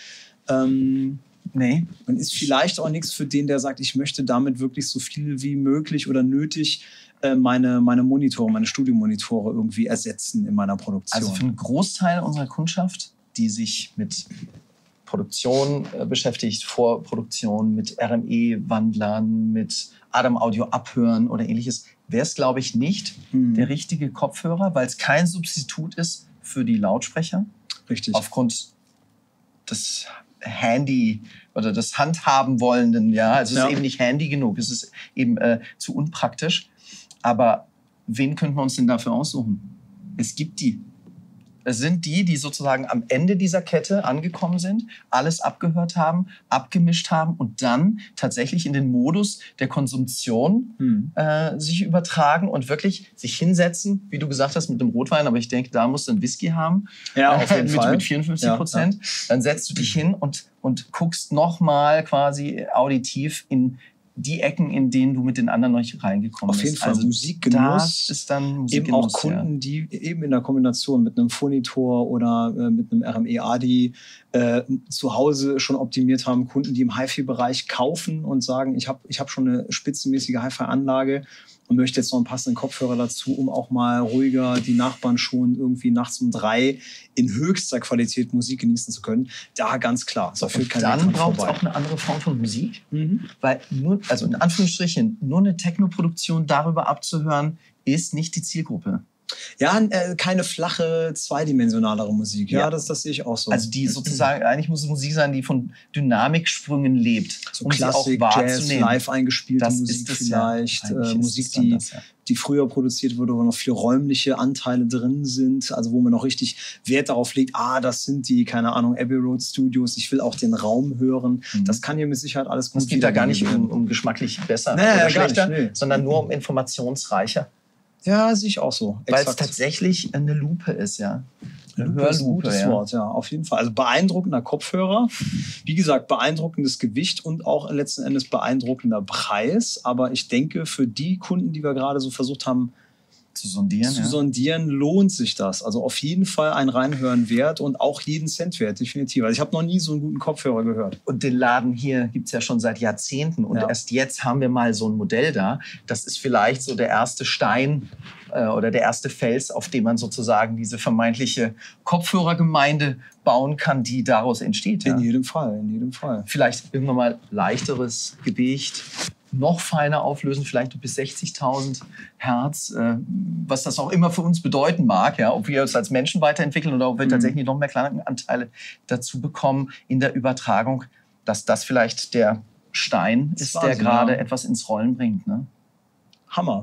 Nee. Und ist vielleicht auch nichts für den, der sagt, ich möchte damit wirklich so viel wie möglich oder nötig meine Monitore, meine Studiomonitore irgendwie ersetzen in meiner Produktion. Also für einen Großteil unserer Kundschaft, die sich mit Produktion beschäftigt, Vorproduktion, mit RME-Wandlern, mit Adam Audio abhören oder ähnliches, wäre es, glaube ich, nicht der richtige Kopfhörer, weil es kein Substitut ist für die Lautsprecher. Richtig. Aufgrund des Handy oder des Handhaben wollenden, ja. Also es ist eben nicht handy genug, es ist eben zu unpraktisch. Aber wen könnten wir uns denn dafür aussuchen? Es gibt die. Es sind die sozusagen am Ende dieser Kette angekommen sind, alles abgehört haben, abgemischt haben und dann tatsächlich in den Modus der Konsumption sich übertragen und wirklich sich hinsetzen, wie du gesagt hast, mit dem Rotwein, aber ich denke, da musst du einen Whisky haben. Ja, auf jeden Fall. Mit 54%. Ja. Dann setzt du dich hin und guckst nochmal quasi auditiv in die Ecken, in denen du mit den anderen noch reingekommen bist. Auf jeden Fall also Musikgenuss. Das ist dann Musikgenuss. Eben auch Kunden, die eben in der Kombination mit einem Phonitor oder mit einem RME-ADI zu Hause schon optimiert haben. Kunden, die im HiFi-Bereich kaufen und sagen, ich hab schon eine spitzenmäßige HiFi-Anlage und möchte jetzt noch einen passenden Kopfhörer dazu, um auch mal ruhiger die Nachbarn schon irgendwie nachts um 3 in höchster Qualität Musik genießen zu können. Da ganz klar. So, und dann braucht es auch eine andere Form von Musik. Weil nur, also in Anführungsstrichen, nur eine Technoproduktion darüber abzuhören, ist nicht die Zielgruppe. Ja, keine flache, zweidimensionalere Musik. Ja, das sehe ich auch so. Also die sozusagen, eigentlich muss es Musik sein, die von Dynamiksprüngen lebt. So Klassik, Jazz, live eingespielte das Musik vielleicht. Musik, die früher produziert wurde, wo noch viele räumliche Anteile drin sind. Also wo man noch richtig Wert darauf legt, das sind die, keine Ahnung, Abbey Road Studios. Ich will auch den Raum hören. Das kann hier mit Sicherheit alles gut. Es geht da gar nicht um geschmacklich besser oder schlechter, sondern nur um informationsreicher. Ja, sehe ich auch so. Weil es tatsächlich eine Lupe ist, ja. Eine Hörlupe, gutes Wort, ja, auf jeden Fall. Also beeindruckender Kopfhörer. Wie gesagt, beeindruckendes Gewicht und auch letzten Endes beeindruckender Preis. Aber ich denke, für die Kunden, die wir gerade so versucht haben zu sondieren, lohnt sich das. Also auf jeden Fall ein Reinhören wert und auch jeden Cent wert, definitiv. Also ich habe noch nie so einen guten Kopfhörer gehört. Und den Laden hier gibt es ja schon seit Jahrzehnten. Und erst jetzt haben wir mal so ein Modell da. Das ist vielleicht so der erste Stein oder der erste Fels, auf dem man sozusagen diese vermeintliche Kopfhörergemeinde bauen kann, die daraus entsteht. Ja. In jedem Fall. Vielleicht irgendwann mal leichteres Gewicht, noch feiner auflösen, vielleicht bis 60.000 Hertz, was das auch immer für uns bedeuten mag, ja, ob wir uns als Menschen weiterentwickeln oder ob wir tatsächlich noch mehr Klanganteile dazu bekommen in der Übertragung, dass das vielleicht der Stein ist, der gerade etwas ins Rollen bringt. Ne? Hammer.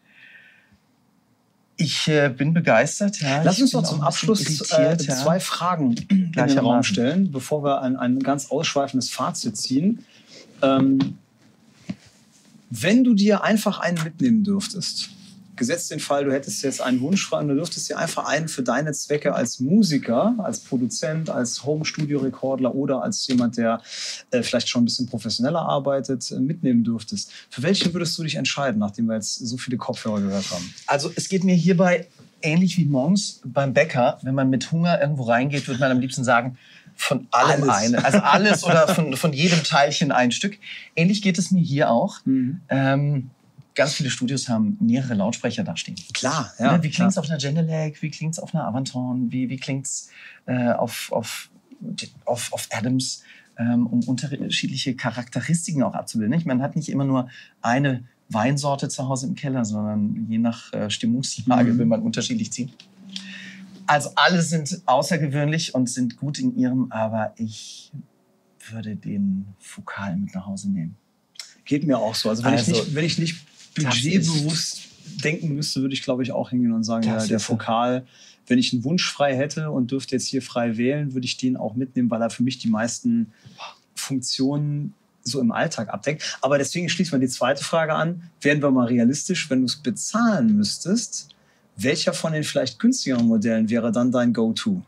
Ich bin begeistert. Ja. Lass uns noch zum Abschluss 2 Fragen in den Raum stellen, bevor wir ein ganz ausschweifendes Fazit ziehen. Wenn du dir einfach einen mitnehmen dürftest, gesetzt den Fall, du hättest jetzt einen Wunsch frei und du dürftest dir einfach einen für deine Zwecke als Musiker, als Produzent, als Home-Studio-Rekordler oder als jemand, der vielleicht schon ein bisschen professioneller arbeitet, mitnehmen dürftest. Für welchen würdest du dich entscheiden, nachdem wir jetzt so viele Kopfhörer gehört haben? Also es geht mir hierbei ähnlich wie morgens beim Bäcker. Wenn man mit Hunger irgendwo reingeht, würde man am liebsten sagen, von allem eine. Also alles oder von jedem Teilchen ein Stück. Ähnlich geht es mir hier auch. Ganz viele Studios haben mehrere Lautsprecher da stehen. Klar, ja. Wie klingt es auf einer Genelec? Wie klingt es auf einer Avanton? Wie klingt es auf Adams? Um unterschiedliche Charakteristiken auch abzubilden. Nicht? Man hat nicht immer nur eine Weinsorte zu Hause im Keller, sondern je nach Stimmungslage will man unterschiedlich ziehen. Also alle sind außergewöhnlich und sind gut in ihrem, aber ich würde den Fokal mit nach Hause nehmen. Geht mir auch so. Also wenn ich nicht budgetbewusst denken müsste, würde ich, glaube ich, auch hingehen und sagen, der Fokal, wenn ich einen Wunsch frei hätte und dürfte jetzt hier frei wählen, würde ich den auch mitnehmen, weil er für mich die meisten Funktionen so im Alltag abdeckt. Aber deswegen schließen wir die zweite Frage an. Werden wir mal realistisch, wenn du es bezahlen müsstest, welcher von den vielleicht günstigeren Modellen wäre dann dein Go-To?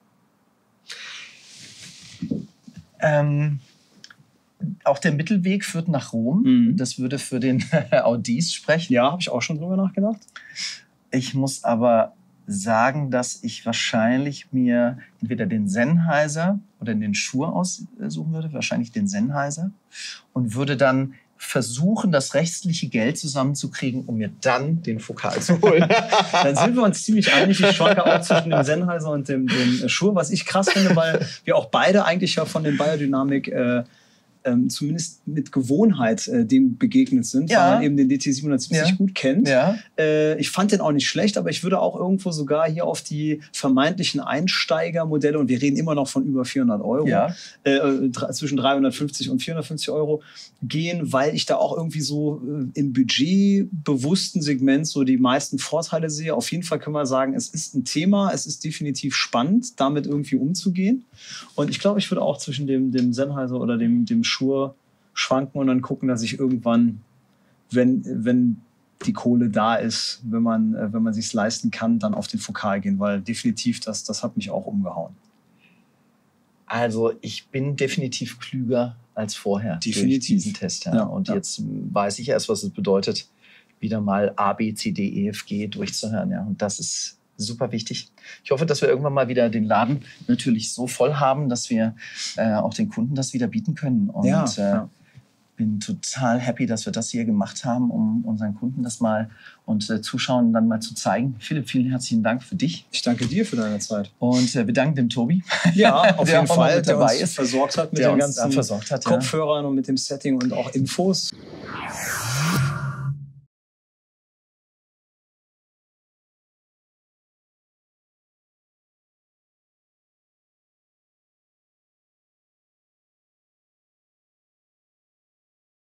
Auch der Mittelweg führt nach Rom. Das würde für den Audis sprechen. Ja, habe ich auch schon drüber nachgedacht. Ich muss aber sagen, dass ich wahrscheinlich mir entweder den Sennheiser oder den Shure aussuchen würde, wahrscheinlich den Sennheiser, und würde dann versuchen, das restliche Geld zusammenzukriegen, um mir dann den Fokal zu holen. Dann sind wir uns ziemlich einig. Ich schwanke auch zwischen dem Sennheiser und dem Shure, was ich krass finde, weil wir auch beide eigentlich ja von den Biodynamic zumindest mit Gewohnheit dem begegnet sind, weil man eben den DT770 gut kennt. Ja. Ich fand den auch nicht schlecht, aber ich würde auch irgendwo sogar hier auf die vermeintlichen Einsteigermodelle, und wir reden immer noch von über 400 €, zwischen 350 und 450 € gehen, weil ich da auch irgendwie so im budgetbewussten Segment so die meisten Vorteile sehe. Auf jeden Fall können wir sagen, es ist ein Thema, es ist definitiv spannend, damit irgendwie umzugehen. Und ich glaube, ich würde auch zwischen dem Sennheiser oder dem Shure schwanken und dann gucken, dass ich irgendwann, wenn die Kohle da ist, wenn man sich's leisten kann, dann auf den Fokal gehen, weil definitiv das hat mich auch umgehauen. Also ich bin definitiv klüger als vorher definitiv. Durch diesen Test. Ja. Und jetzt weiß ich erst, was es bedeutet, wieder mal A, B, C, D, E, F, G durchzuhören. Ja. Und das ist super wichtig. Ich hoffe, dass wir irgendwann mal wieder den Laden natürlich so voll haben, dass wir auch den Kunden das wieder bieten können. Und bin total happy, dass wir das hier gemacht haben, um unseren Kunden das mal und Zuschauern dann mal zu zeigen. Philipp, vielen herzlichen Dank für dich. Ich danke dir für deine Zeit. Und wir danken dem Tobi. Ja, auf jeden Fall, der uns versorgt hat mit den ganzen Kopfhörern und mit dem Setting und auch Infos.